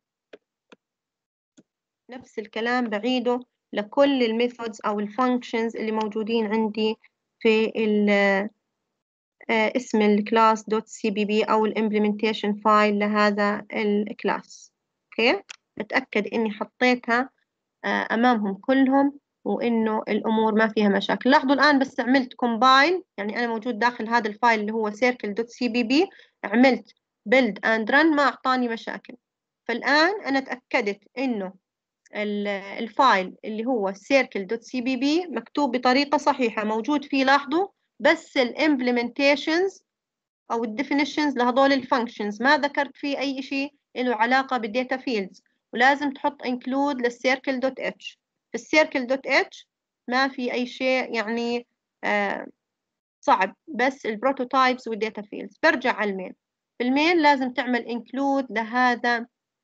نفس الكلام بعيده لكل الميثودز أو الفانكشنز اللي موجودين عندي في اسم الكلاس دوت سي بي بي أو الامبلمنتيشن فايل لهذا الكلاس. اوكي. اتأكد إني حطيتها أمامهم كلهم وإنه الأمور ما فيها مشاكل. لاحظوا الآن بس عملت كومبايل، يعني أنا موجود داخل هذا الفايل اللي هو circle.cbb، عملت build and run ما أعطاني مشاكل. فالآن أنا تأكدت إنه الفايل اللي هو circle.cbb مكتوب بطريقة صحيحة، موجود فيه لاحظوا بس الامبلمنتيشنز أو الديفينيشنز لهذول الفانكشنز، ما ذكرت فيه أي شيء له علاقة بالداتا فيلدز. ولازم تحط include للcircle.h. في الcircle.h ما في أي شيء يعني صعب، بس البروتوتايبس والداتا فيلدز. برجع على المين. في المين لازم تعمل include لهذا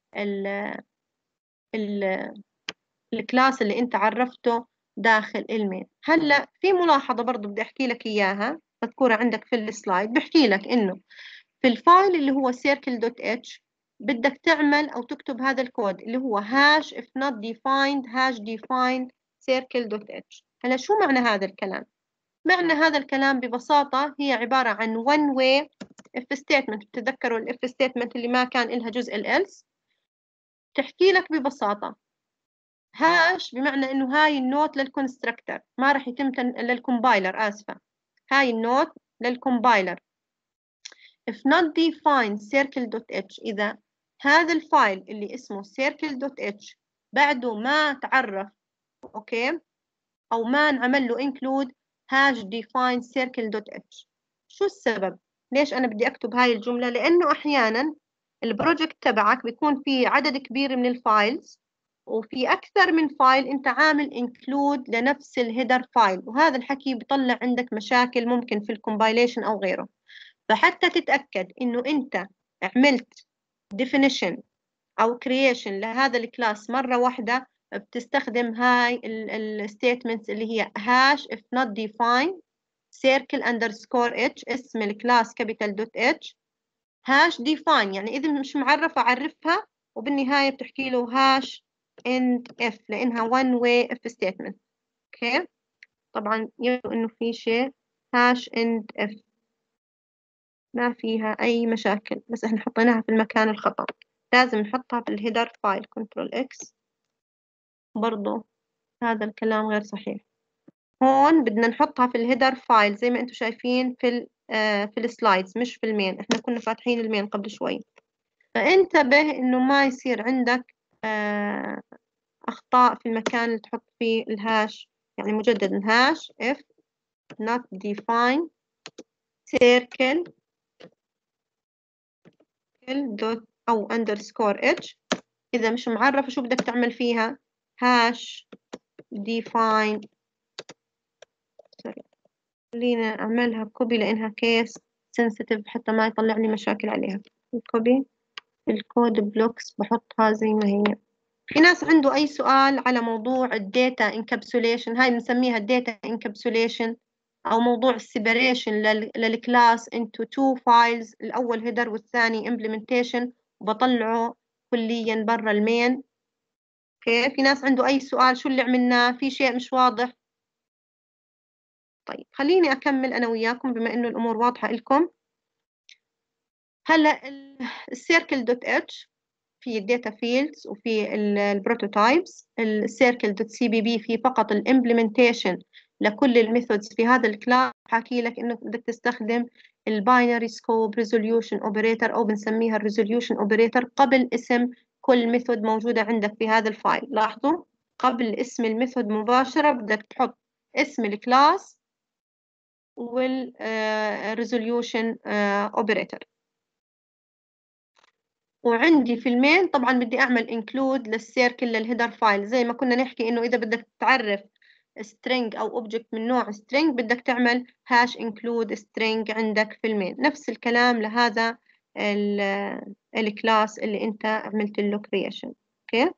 الكلاس اللي انت عرفته داخل المين. هلا في ملاحظة برضو بدي احكي لك اياها مذكورة عندك في السلايد، بحكي لك انه في الفايل اللي هو circle.h بدك تعمل او تكتب هذا الكود اللي هو hash if not defined hash define circle.h. هلا شو معنى هذا الكلام؟ معنى هذا الكلام ببساطة هي عبارة عن one way if statement. بتتذكروا ال if statement اللي ما كان إلها جزء ال else؟ تحكي لك ببساطة هاش بمعنى إنه هاي النوت للكونستركتر، ما راح يتم للكومبايلر، آسفة، هاي النوت للكومبايلر. if not defined circle.h، إذا هذا الفايل اللي اسمه circle.h بعده ما تعرف أوكي أو ما نعمل له include hash define circle.h. شو السبب؟ ليش أنا بدي أكتب هاي الجملة؟ لأنه أحيانا البروجكت تبعك بيكون فيه عدد كبير من الفايلز وفي أكثر من فايل أنت عامل include لنفس الهيدر فايل، وهذا الحكي بيطلع عندك مشاكل ممكن في الكومبايليشن أو غيره. فحتى تتأكد إنه أنت عملت definition أو creation لهذا الكلاس مرة واحدة، بتستخدم هاي الستيتمنتس اللي هي hash if not defined circle underscore h اسم الكلاس capital dot h hash define. يعني إذا مش معرفة عرفها، وبالنهاية بتحكي له hash end if لأنها one way if statement. اوكي. طبعا يبدو إنه في شيء hash end if ما فيها أي مشاكل، بس إحنا حطيناها في المكان الخطأ. لازم نحطها في الهيدر فايل كنترول إكس. برضو هذا الكلام غير صحيح. هون بدنا نحطها في الهيدر فايل زي ما انتم شايفين في السلايدز، مش في المين. احنا كنا فاتحين المين قبل شوي. فانتبه انه ما يصير عندك اخطاء في المكان اللي تحط فيه الهاش. يعني مجددا هاش if not define circle dot او underscore h. اذا مش معرفة شو بدك تعمل فيها؟ hash define. خلينا أعملها كوبي لأنها كيس سنسيتيف حتى ما يطلع لي مشاكل عليها. الكوبي الكود بلوكس بحطها زي ما هي. في ناس عنده أي سؤال على موضوع الداتا انكابسوليشن؟ هاي بنسميها الداتا انكابسوليشن، أو موضوع السيبريشن للكلاس into two files، الأول هيدر والثاني implementation، وبطلعه كليا برا المين. اوكي، في ناس عنده أي سؤال؟ شو اللي عملناه؟ في شيء مش واضح؟ طيب خليني أكمل أنا وياكم بما إنه الأمور واضحة لكم. هلا السيركل دوت اتش في الداتا فيلدز وفي البروتوتايبس. السيركل دوت سي بي بي في فقط الامبلمنتيشن لكل الميثودز في هذا الكلاس. حكي لك انه بدك تستخدم الباينري سكوب ريزوليوشن اوبريتور، او بنسميها الريزوليوشن اوبريتور قبل اسم كل ميثود موجوده عندك في هذا الفايل. لاحظوا، قبل اسم الميثود مباشره بدك تحط اسم الكلاس والريزوليوشن اوبريتور. وعندي في المين طبعا بدي اعمل انكلود للسيركل للهيدر فايل، زي ما كنا نحكي انه اذا بدك تعرف string او object من نوع string بدك تعمل هاش include string عندك في المين. نفس الكلام لهذا الكلاس اللي انت عملت له creation. اوكي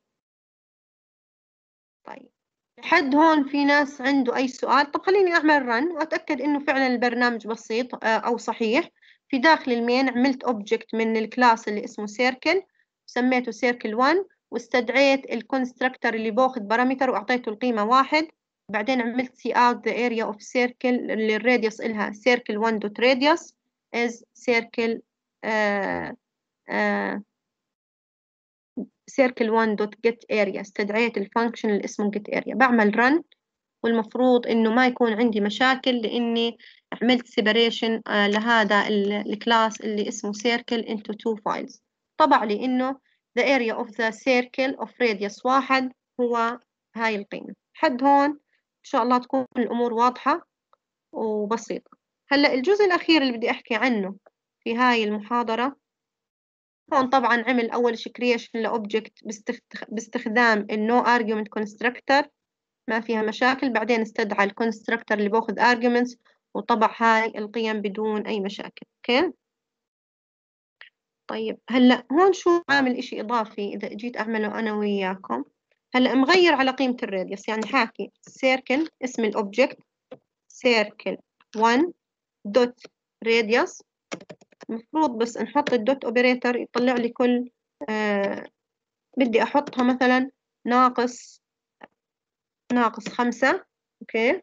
طيب، لحد هون في ناس عنده اي سؤال؟ طب خليني اعمل رن واتاكد انه فعلا البرنامج بسيط او صحيح. في داخل المين عملت اوبجكت من الكلاس اللي اسمه سيركل، سميته سيركل 1، واستدعيت الكونستراكتور اللي باخذ بارامتر واعطيته القيمه 1. بعدين عملت سي اوت ذا اريا اوف سيركل اللي الراديوس الها سيركل 1 دوت راديوس از سيركل circle 1 dot get area. استدعيت الفانكشن اللي اسمه get area، بعمل run، والمفروض انه ما يكون عندي مشاكل لاني عملت separation لهذا الكلاس اللي اسمه circle into two files. طبع لي انه the area of the circle of radius 1 هو هاي القيمة. حد هون ان شاء الله تكون الامور واضحة وبسيطة. هلا الجزء الاخير اللي بدي احكي عنه في هاي المحاضرة، هون طبعا عمل أول شي creation لأوبجكت باستخدام النو argument constructor، ما فيها مشاكل. بعدين استدعى الكونستراكتور اللي باخذ arguments وطبع هاي القيم بدون أي مشاكل. أوكي طيب، هلا هون شو عامل إشي إضافي إذا جيت أعمله أنا وياكم. هلا مغير على قيمة الراديوس، يعني حاكي circle اسم الأوبجكت circle 1 دوت radius. المفروض بس نحط الدوت اوبريتور يطلع لي كل بدي احطها مثلا ناقص 5. اوكي،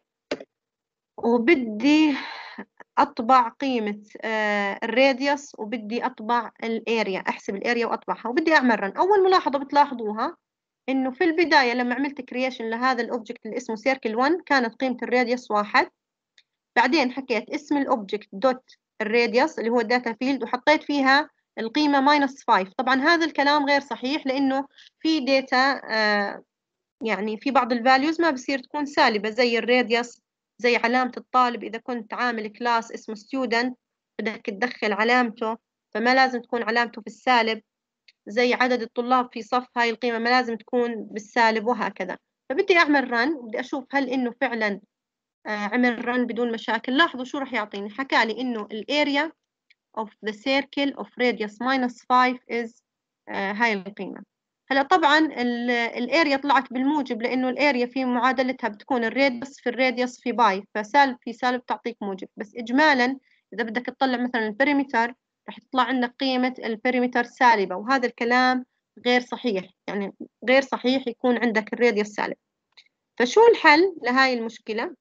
وبدي اطبع قيمة الراديوس، وبدي اطبع الاريا، احسب الاريا واطبعها، وبدي اعمل رن. اول ملاحظة بتلاحظوها انه في البداية لما عملت كرييشن لهذا الاوبجكت اللي اسمه سيركل 1 كانت قيمة الراديوس 1. بعدين حكيت اسم الاوبجكت دوت الراديوس اللي هو الداتا فيلد وحطيت فيها القيمة -5. طبعا هذا الكلام غير صحيح لأنه في داتا يعني في بعض الفاليوز ما بصير تكون سالبة، زي الراديوس، زي علامة الطالب. إذا كنت عامل كلاس اسمه student بدك تدخل علامته، فما لازم تكون علامته في السالب. زي عدد الطلاب في صف، هاي القيمة ما لازم تكون بالسالب، وهكذا. فبدي أعمل رن وبدي أشوف هل إنه فعلا عمل رن بدون مشاكل. لاحظوا شو رح يعطيني. حكى لي إنه الاريا of the circle of radius -5 is هاي القيمة. هلا طبعا الاريا طلعت بالموجب لأنه الاريا في معادلتها بتكون الراديوس في الراديوس في باي، فسالب في سالب تعطيك موجب. بس إجمالا إذا بدك تطلع مثلا البريمتر رح تطلع عندك قيمة البريمتر سالبة، وهذا الكلام غير صحيح. يعني غير صحيح يكون عندك الراديوس سالب. فشو الحل لهاي المشكلة؟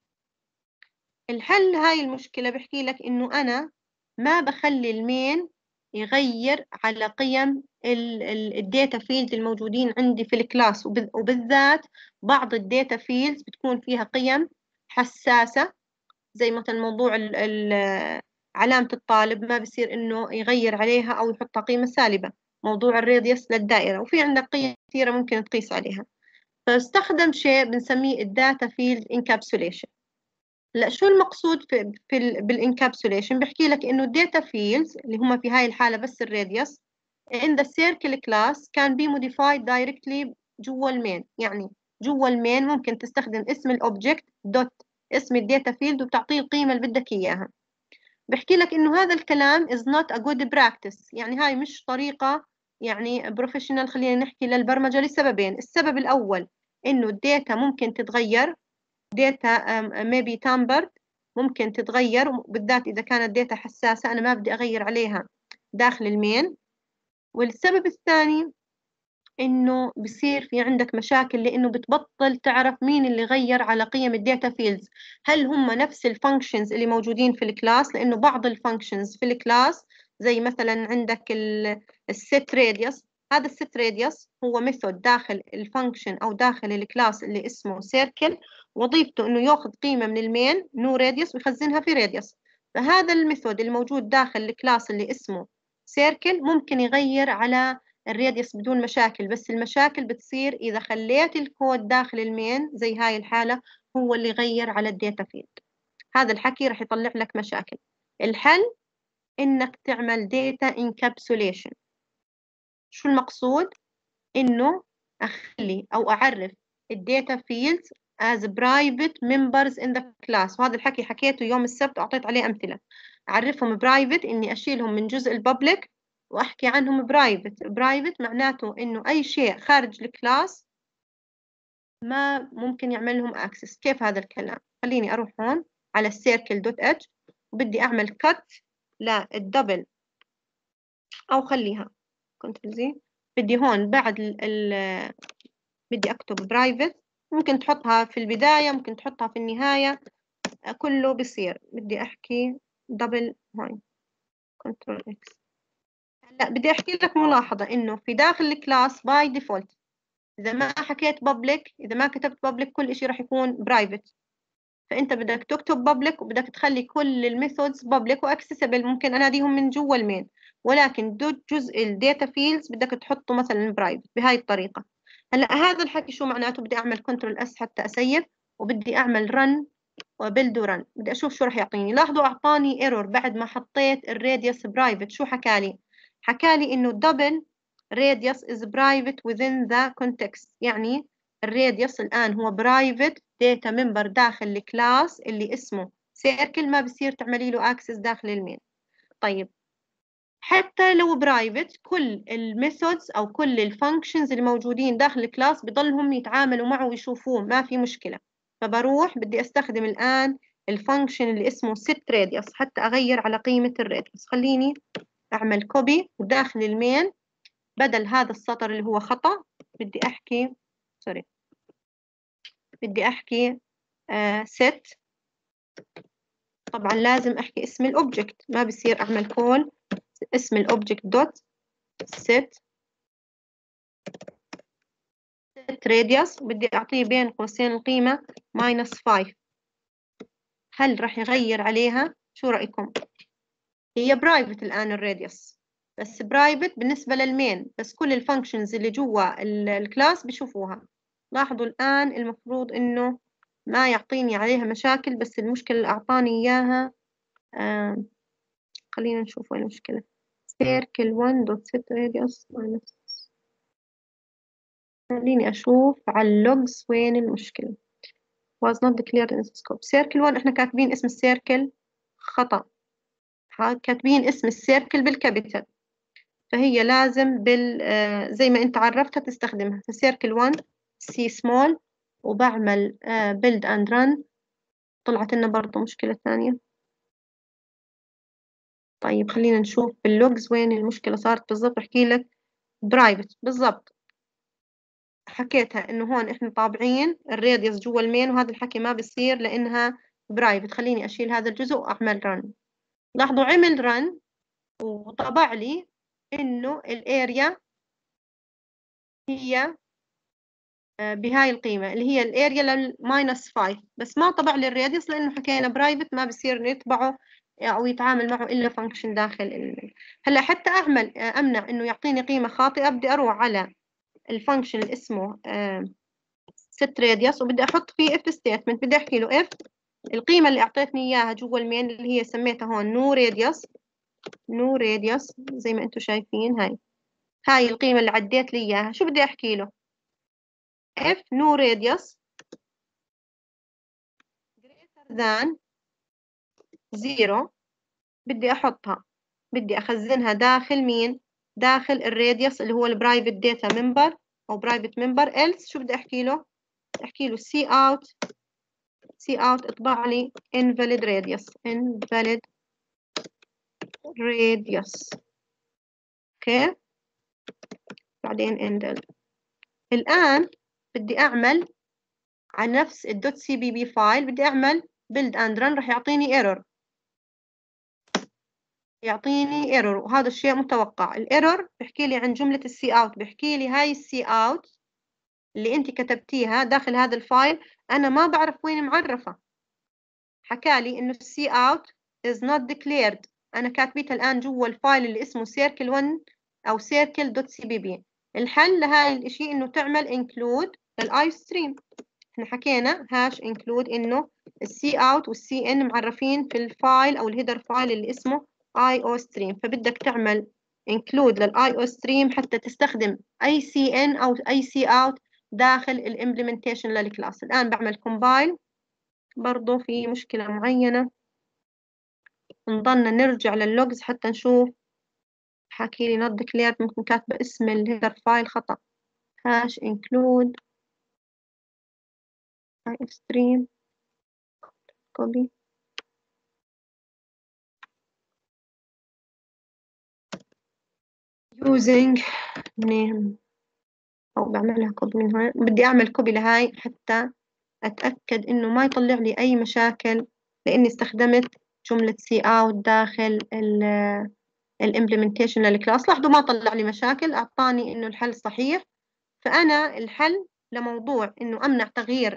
الحل هاي المشكلة بحكي لك إنه أنا ما بخلي المين يغير على قيم الداتا فيلد الموجودين عندي في الكلاس، وبالذات بعض الداتا فيلدز بتكون فيها قيم حساسة، زي مثلا موضوع علامة الطالب ما بصير إنه يغير عليها أو يحطها قيمة سالبة. موضوع الراديوس للدائرة، وفي عندك قيم كثيرة ممكن تقيس عليها. فاستخدم شيء بنسميه الداتا فيلد انكابسوليشن. لا، شو المقصود بالانكابسوليشن؟ بحكي لك انه الداتا فيلدز اللي هم في هاي الحاله بس الراديوس in the circle class can be modified directly جوا المين. يعني جوا المين ممكن تستخدم اسم الاوبجكت دوت اسم الداتا فيلد وبتعطيه القيمه اللي بدك اياها. بحكي لك انه هذا الكلام is not a good practice، يعني هاي مش طريقه يعني بروفيشنال خلينا نحكي للبرمجة لسببين. السبب الأول إنه الداتا ممكن تتغير، داتا maybe tampered، ممكن تتغير بالذات إذا كانت داتا حساسة أنا ما بدي أغير عليها داخل المين. والسبب الثاني إنه بصير في عندك مشاكل لأنه بتبطل تعرف مين اللي غير على قيم الداتا فيلدز، هل هم نفس الفانكشنز اللي موجودين في الكلاس، لأنه بعض الفانكشنز في الكلاس زي مثلا عندك الست راديوس، هذا الست راديوس هو ميثود داخل الفانكشن أو داخل الكلاس اللي اسمه سيركل، وظيفته إنه ياخذ قيمة من المين نو راديوس ويخزنها في راديوس. فهذا الميثود الموجود داخل الكلاس اللي اسمه سيركل ممكن يغير على الراديوس بدون مشاكل، بس المشاكل بتصير إذا خليت الكود داخل المين زي هاي الحالة هو اللي يغير على الداتا فيلد. هذا الحكي رح يطلع لك مشاكل. الحل إنك تعمل داتا انكابسوليشن. شو المقصود؟ إنه أخلي أو أعرف الداتا فيلدز as private members in the class، وهذا الحكي حكيته يوم السبت وأعطيت عليه أمثلة. أعرفهم برايفت إني أشيلهم من جزء الببليك وأحكي عنهم برايفت. برايفت معناته إنه أي شيء خارج الكلاس ما ممكن يعمل لهم أكسس. كيف هذا الكلام؟ خليني أروح هون على السيركل دوت اتش وبدي أعمل كت للدبل، أو خليها كنترول زي، بدي هون بعد بدي أكتب برايفت، ممكن تحطها في البداية ممكن تحطها في النهاية، كله بصير. بدي أحكي دبل هاي كنترول اكس. هلا بدي أحكي لك ملاحظة إنه في داخل الكلاس باي ديفولت إذا ما حكيت بابليك، إذا ما كتبت بابليك كل إشي راح يكون برايفت. فأنت بدك تكتب بابليك وبدك تخلي كل الميثودز بابليك واكسسبل، ممكن أناديهم من جوا المين، ولكن جزء الداتا فيلدز بدك تحطه مثلا برايفت بهاي الطريقة. هلا هذا الحكي شو معناته؟ بدي أعمل كنترول اس حتى أسيف، وبدي أعمل رن وبيلد ورن، بدي أشوف شو راح يعطيني. لاحظوا أعطاني ايرور بعد ما حطيت الراديوس برايفت. شو حكالي؟ حكالي إنه double radius is private within the context، يعني الراديوس الآن هو برايفت داتا ممبر داخل الكلاس اللي اسمه سيركل، ما بصير تعملي له اكسس داخل المين. طيب حتى لو برايفت كل الميثودز او كل الفانكشنز اللي موجودين داخل الكلاس بضلهم يتعاملوا معه ويشوفوه، ما في مشكلة. فبروح بدي استخدم الآن الفانكشن اللي اسمه set radius حتى اغير على قيمة الراديوس. خليني اعمل كوبي وداخل المين بدل هذا السطر اللي هو خطأ بدي احكي سوري، بدي احكي set. طبعا لازم احكي اسم الاوبجكت، ما بصير اعمل كول اسم الاوبجكت دوت set radius، بدي اعطيه بين قوسين القيمة -5. هل راح يغير عليها؟ شو رأيكم؟ هي برايفت الآن الراديوس، بس برايفت بالنسبة للمين، بس كل الفانكشنز اللي جوا الكلاس بشوفوها. لاحظوا الآن المفروض إنه ما يعطيني عليها مشاكل، بس المشكلة اللي أعطاني إياها خلينا نشوف وين المشكلة. circle 1.set radius minus، خليني أشوف على اللوجز وين المشكلة. was not declared in scope. circle 1 إحنا كاتبين اسم السيركل خطأ، كاتبين اسم السيركل بالكابيتال، فهي لازم زي ما أنت عرفتها تستخدمها في circle 1 C small، وبعمل build and run طلعت لنا برضو مشكلة ثانية. طيب خلينا نشوف باللوجز وين المشكلة صارت بالضبط. احكي لك برايفت بالضبط، حكيتها انه هون احنا طابعين الراديوس جوا المين، وهذا الحكي ما بصير لانها برايفت. خليني اشيل هذا الجزء واعمل رن. لاحظوا عمل رن وطبع لي انه الاريا هي بهاي القيمة اللي هي الاريا -5، بس ما طبع لي الراديوس لانه حكينا برايفت ما بصير نطبعه او يتعامل معه الا فانكشن داخل المين. هلا حتى اعمل امنع انه يعطيني قيمة خاطئة بدي اروح على الفانكشن اللي اسمه set radius وبدي احط فيه if statement. بدي احكي له if القيمة اللي اعطيتني اياها جوا المين اللي هي سميتها هون no radius زي ما انتم شايفين، هاي القيمة اللي عديت لي اياها. شو بدي احكي له؟ if no radius greater than 0 بدي احطها، بدي اخزنها داخل مين؟ داخل الراديوس اللي هو البرايفت داتا ممبر أو برايفت ممبر. else شو بدي أحكي له؟ أحكي له see out اطبع لي invalid radius. اوكي، بعدين end. الآن بدي أعمل على نفس الدوت سي بي بي فايل، بدي أعمل build and run، راح يعطيني error، وهذا الشيء متوقع. الايرور بيحكي لي عن جملة السي اوت، بيحكي لي هاي السي اوت اللي انت كتبتيها داخل هذا الفايل انا ما بعرف وين معرفة. حكى لي انه السي اوت is not declared، انا كاتبيتها الان جوا الفايل اللي اسمه circle1 او circle.cpp. الحل لهاي الاشي انه تعمل include للاي ستريم. احنا حكينا هاش include انه السي اوت والسي ان معرفين في الفايل او الهيدر فايل اللي اسمه IO stream، فبدك تعمل include للاي او ستريم حتى تستخدم اي سي ان او اي سي اوت داخل الامبلمنتيشن للكلاس. الان بعمل compile، برضو في مشكلة معينة، نضلنا نرجع لللوجز حتى نشوف. حكي لي not declared، ممكن كاتبة اسم الهيدر فايل خطأ. هاش include IO stream copy using name، أو بعملها كوبي من هون. بدي أعمل كوبي لهاي حتى أتأكد إنه ما يطلع لي أي مشاكل، لأني استخدمت جملة سي أوت داخل الإمبلمنتيشن للكلاس. لاحظوا ما طلع لي مشاكل، أعطاني إنه الحل صحيح. فأنا الحل لموضوع إنه أمنع تغيير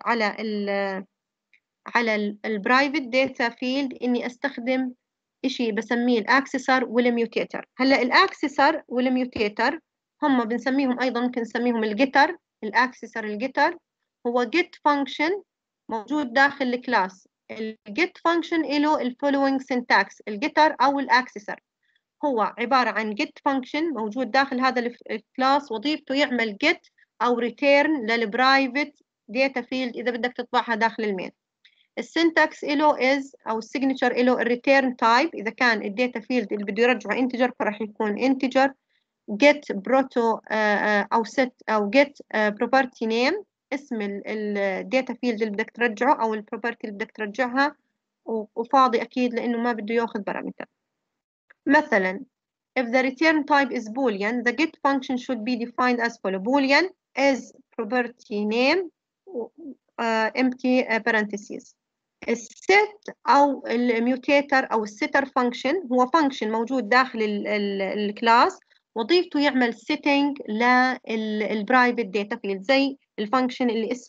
على البرايفت داتا فيلد إني أستخدم إشي بسميه الأكسسر والميوتيتر. هلا الأكسسر والميوتيتر هم بنسميهم أيضا، ممكن نسميهم الجيتر. الأكسسر الجيتر هو جيت فانكشن موجود داخل الكلاس. الجيت فانكشن له الفولوينج سينتاكس. الجيتر أو الأكسسر هو عبارة عن جيت فانكشن موجود داخل هذا الكلاس، وظيفته يعمل جيت أو ريتيرن للبرايفت داتا فيلد إذا بدك تطبعها داخل المين. السنتكس له is أو السيجنتشر له الريتيرن تايب، إذا كان الداتا فيلد اللي بده يرجعه انتجر فراح يكون انتجر. get بروتو أو set أو get property name، اسم الداتا فيلد اللي بدك ترجعه أو البروبرتي اللي بدك ترجعها، وفاضي أكيد لأنه ما بده ياخذ بارامتر. مثلا if the return type is boolean the get function should be defined as follow: boolean is property name empty parentheses. الست أو الميوتيتر أو الستر فانكشن هو فانكشن موجود داخل الكلاس، وظيفته يعمل setting للبرايفت داتا فيلد، زي الفانكشن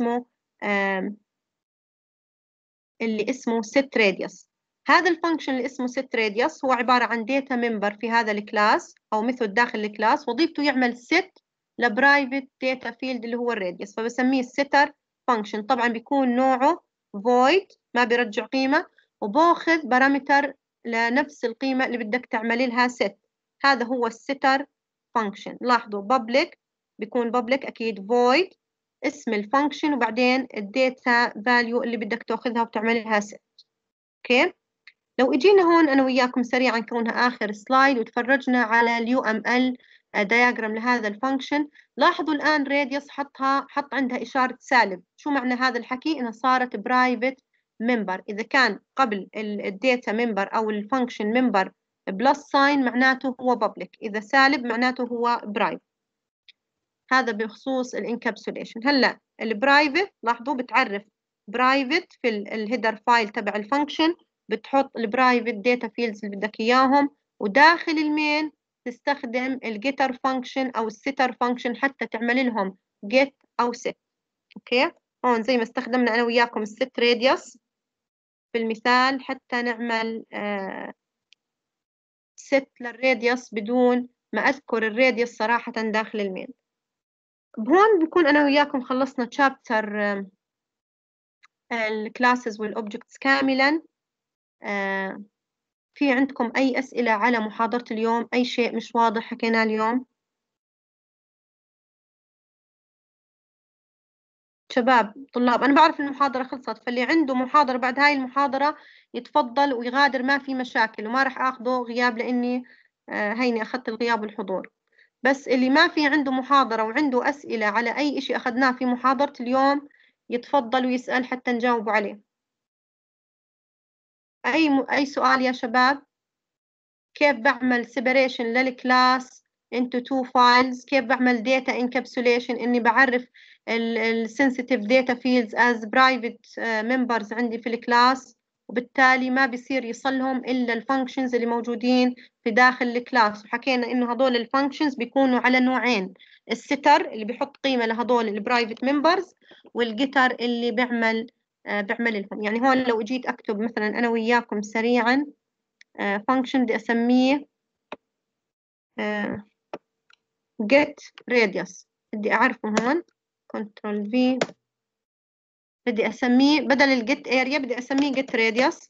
اللي اسمه set radius. هذا الفانكشن اللي اسمه set radius هو عبارة عن داتا ممبر في هذا الكلاس أو ميثود داخل الكلاس، وظيفته يعمل set لبرايفت داتا فيلد اللي هو الراديوس، فبسميه setter فانكشن. طبعا بيكون نوعه void، ما بيرجع قيمة، وباخذ بارامتر لنفس القيمة اللي بدك تعملي لها set. هذا هو الستر فانكشن. لاحظوا public بيكون public أكيد، void اسم الفانكشن وبعدين الداتا فاليو اللي بدك تاخذها وتعملي لها set. اوكي، لو اجينا هون انا وياكم سريعا كونها اخر سلايد وتفرجنا على اليو ام ال دياجرام لهذا الفانكشن، لاحظوا الان راديوس حط عندها اشاره سالب. شو معنى هذا الحكي؟ انها صارت برايفت ممبر. اذا كان قبل الداتا ممبر او الفانكشن ممبر بلس ساين معناته هو بابليك، اذا سالب معناته هو برايفت. هذا بخصوص الانكابسوليشن. هلا البرايفت لاحظوا بتعرف برايفت في الهيدر فايل تبع الفانكشن، بتحط البرايفت داتا فيلدز اللي بدك اياهم، وداخل المين تستخدم الجيتر فانكشن او الستر فانكشن حتى تعمل لهم جيت او set. اوكي، هون زي ما استخدمنا انا وياكم الست راديوس في المثال حتى نعمل set للراديوس بدون ما اذكر الراديوس صراحة داخل المين. بهون بكون أنا وياكم خلصنا تشابتر الكلاسز والأوبجكتس كاملا. في عندكم أي أسئلة على محاضرة اليوم؟ أي شيء مش واضح حكينا اليوم؟ شباب طلاب، أنا بعرف المحاضرة خلصت، فاللي عنده محاضرة بعد هاي المحاضرة يتفضل ويغادر، ما في مشاكل، وما راح أخذه غياب لأني هيني أخذت الغياب والحضور. بس اللي ما في عنده محاضرة وعنده أسئلة على أي إشي أخذناه في محاضرة اليوم يتفضل ويسأل حتى نجاوب عليه. أي سؤال يا شباب؟ كيف بعمل separation للكلاس into two files؟ كيف بعمل data encapsulation؟ إني بعرف sensitive data fields as private members عندي في الكلاس، وبالتالي ما بيصير يصلهم إلا الفانكشنز اللي موجودين في داخل الكلاس. وحكينا إنه هذول الفانكشنز بيكونوا على نوعين: الستر اللي بيحط قيمة لهذول البرايفت ممبرز، والجيتر اللي بيعمل لهم. يعني هون لو جيت أكتب مثلا أنا وياكم سريعا function بدي أسميه get radius، بدي أعرفه هون Ctrl V، بدي أسميه بدل ال get area بدي أسميه get radius.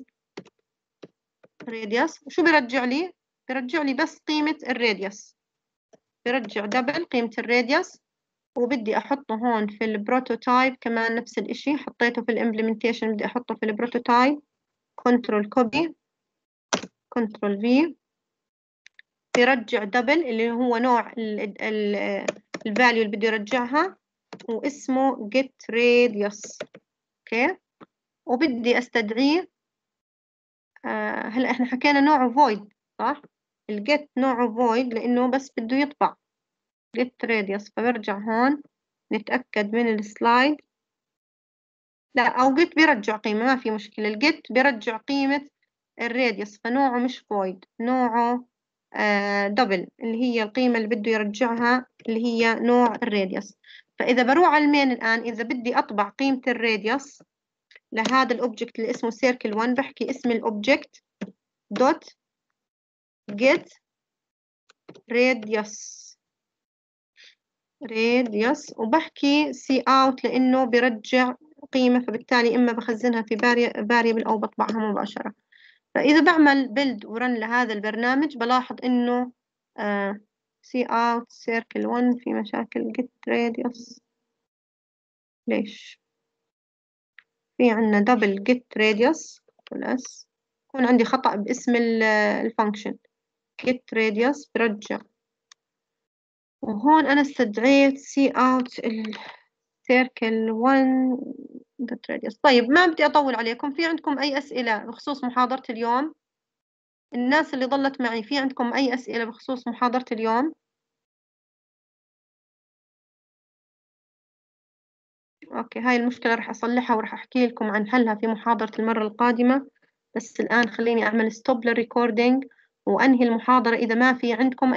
وشو بيرجع لي؟ بيرجع لي بس قيمة الراديوس، بيرجع دبل قيمة الراديوس. وبدي أحطه هون في البروتوتايب كمان نفس الإشي، حطيته في الإمبلمنتيشن بدي أحطه في البروتوتايب. Ctrl copy Ctrl V، بيرجع دبل اللي هو نوع الفاليو اللي بده يرجعها، واسمه get radius. اوكي، وبدي استدعيه. هلا احنا حكينا نوعه void صح؟ الجيت نوعه void لانه بس بده يطبع get radius. فبرجع هون نتأكد من السلايد. لا، او get بيرجع قيمة، ما في مشكلة. الجيت بيرجع قيمة الراديوس، فنوعه مش void، نوعه دبل اللي هي القيمة اللي بده يرجعها اللي هي نوع الراديوس. فإذا بروح على المين الآن، إذا بدي أطبع قيمة الراديوس لهذا الأوبجكت اللي اسمه circle 1، بحكي اسم الأوبجكت دوت get radius وبحكي see out لأنه بيرجع قيمة، فبالتالي إما بخزنها في variable أو بطبعها مباشرة. فإذا بعمل build ورن لهذا البرنامج بلاحظ إنه see out circle 1 في مشاكل get radius. ليش؟ في عنا double get radius بلس، يكون عندي خطأ باسم الفانكشن get radius برجع. وهون أنا استدعيت see out circle 1 get radius. طيب ما بدي أطول عليكم. في عندكم أي أسئلة بخصوص محاضرة اليوم؟ الناس اللي ضلت معي، في عندكم أي أسئلة بخصوص محاضرة اليوم؟ أوكي، هاي المشكلة رح أصلحها ورح أحكي لكم عن حلها في محاضرة المرة القادمة. بس الآن خليني أعمل ستوب للريكوردينج وأنهي المحاضرة. إذا ما في عندكم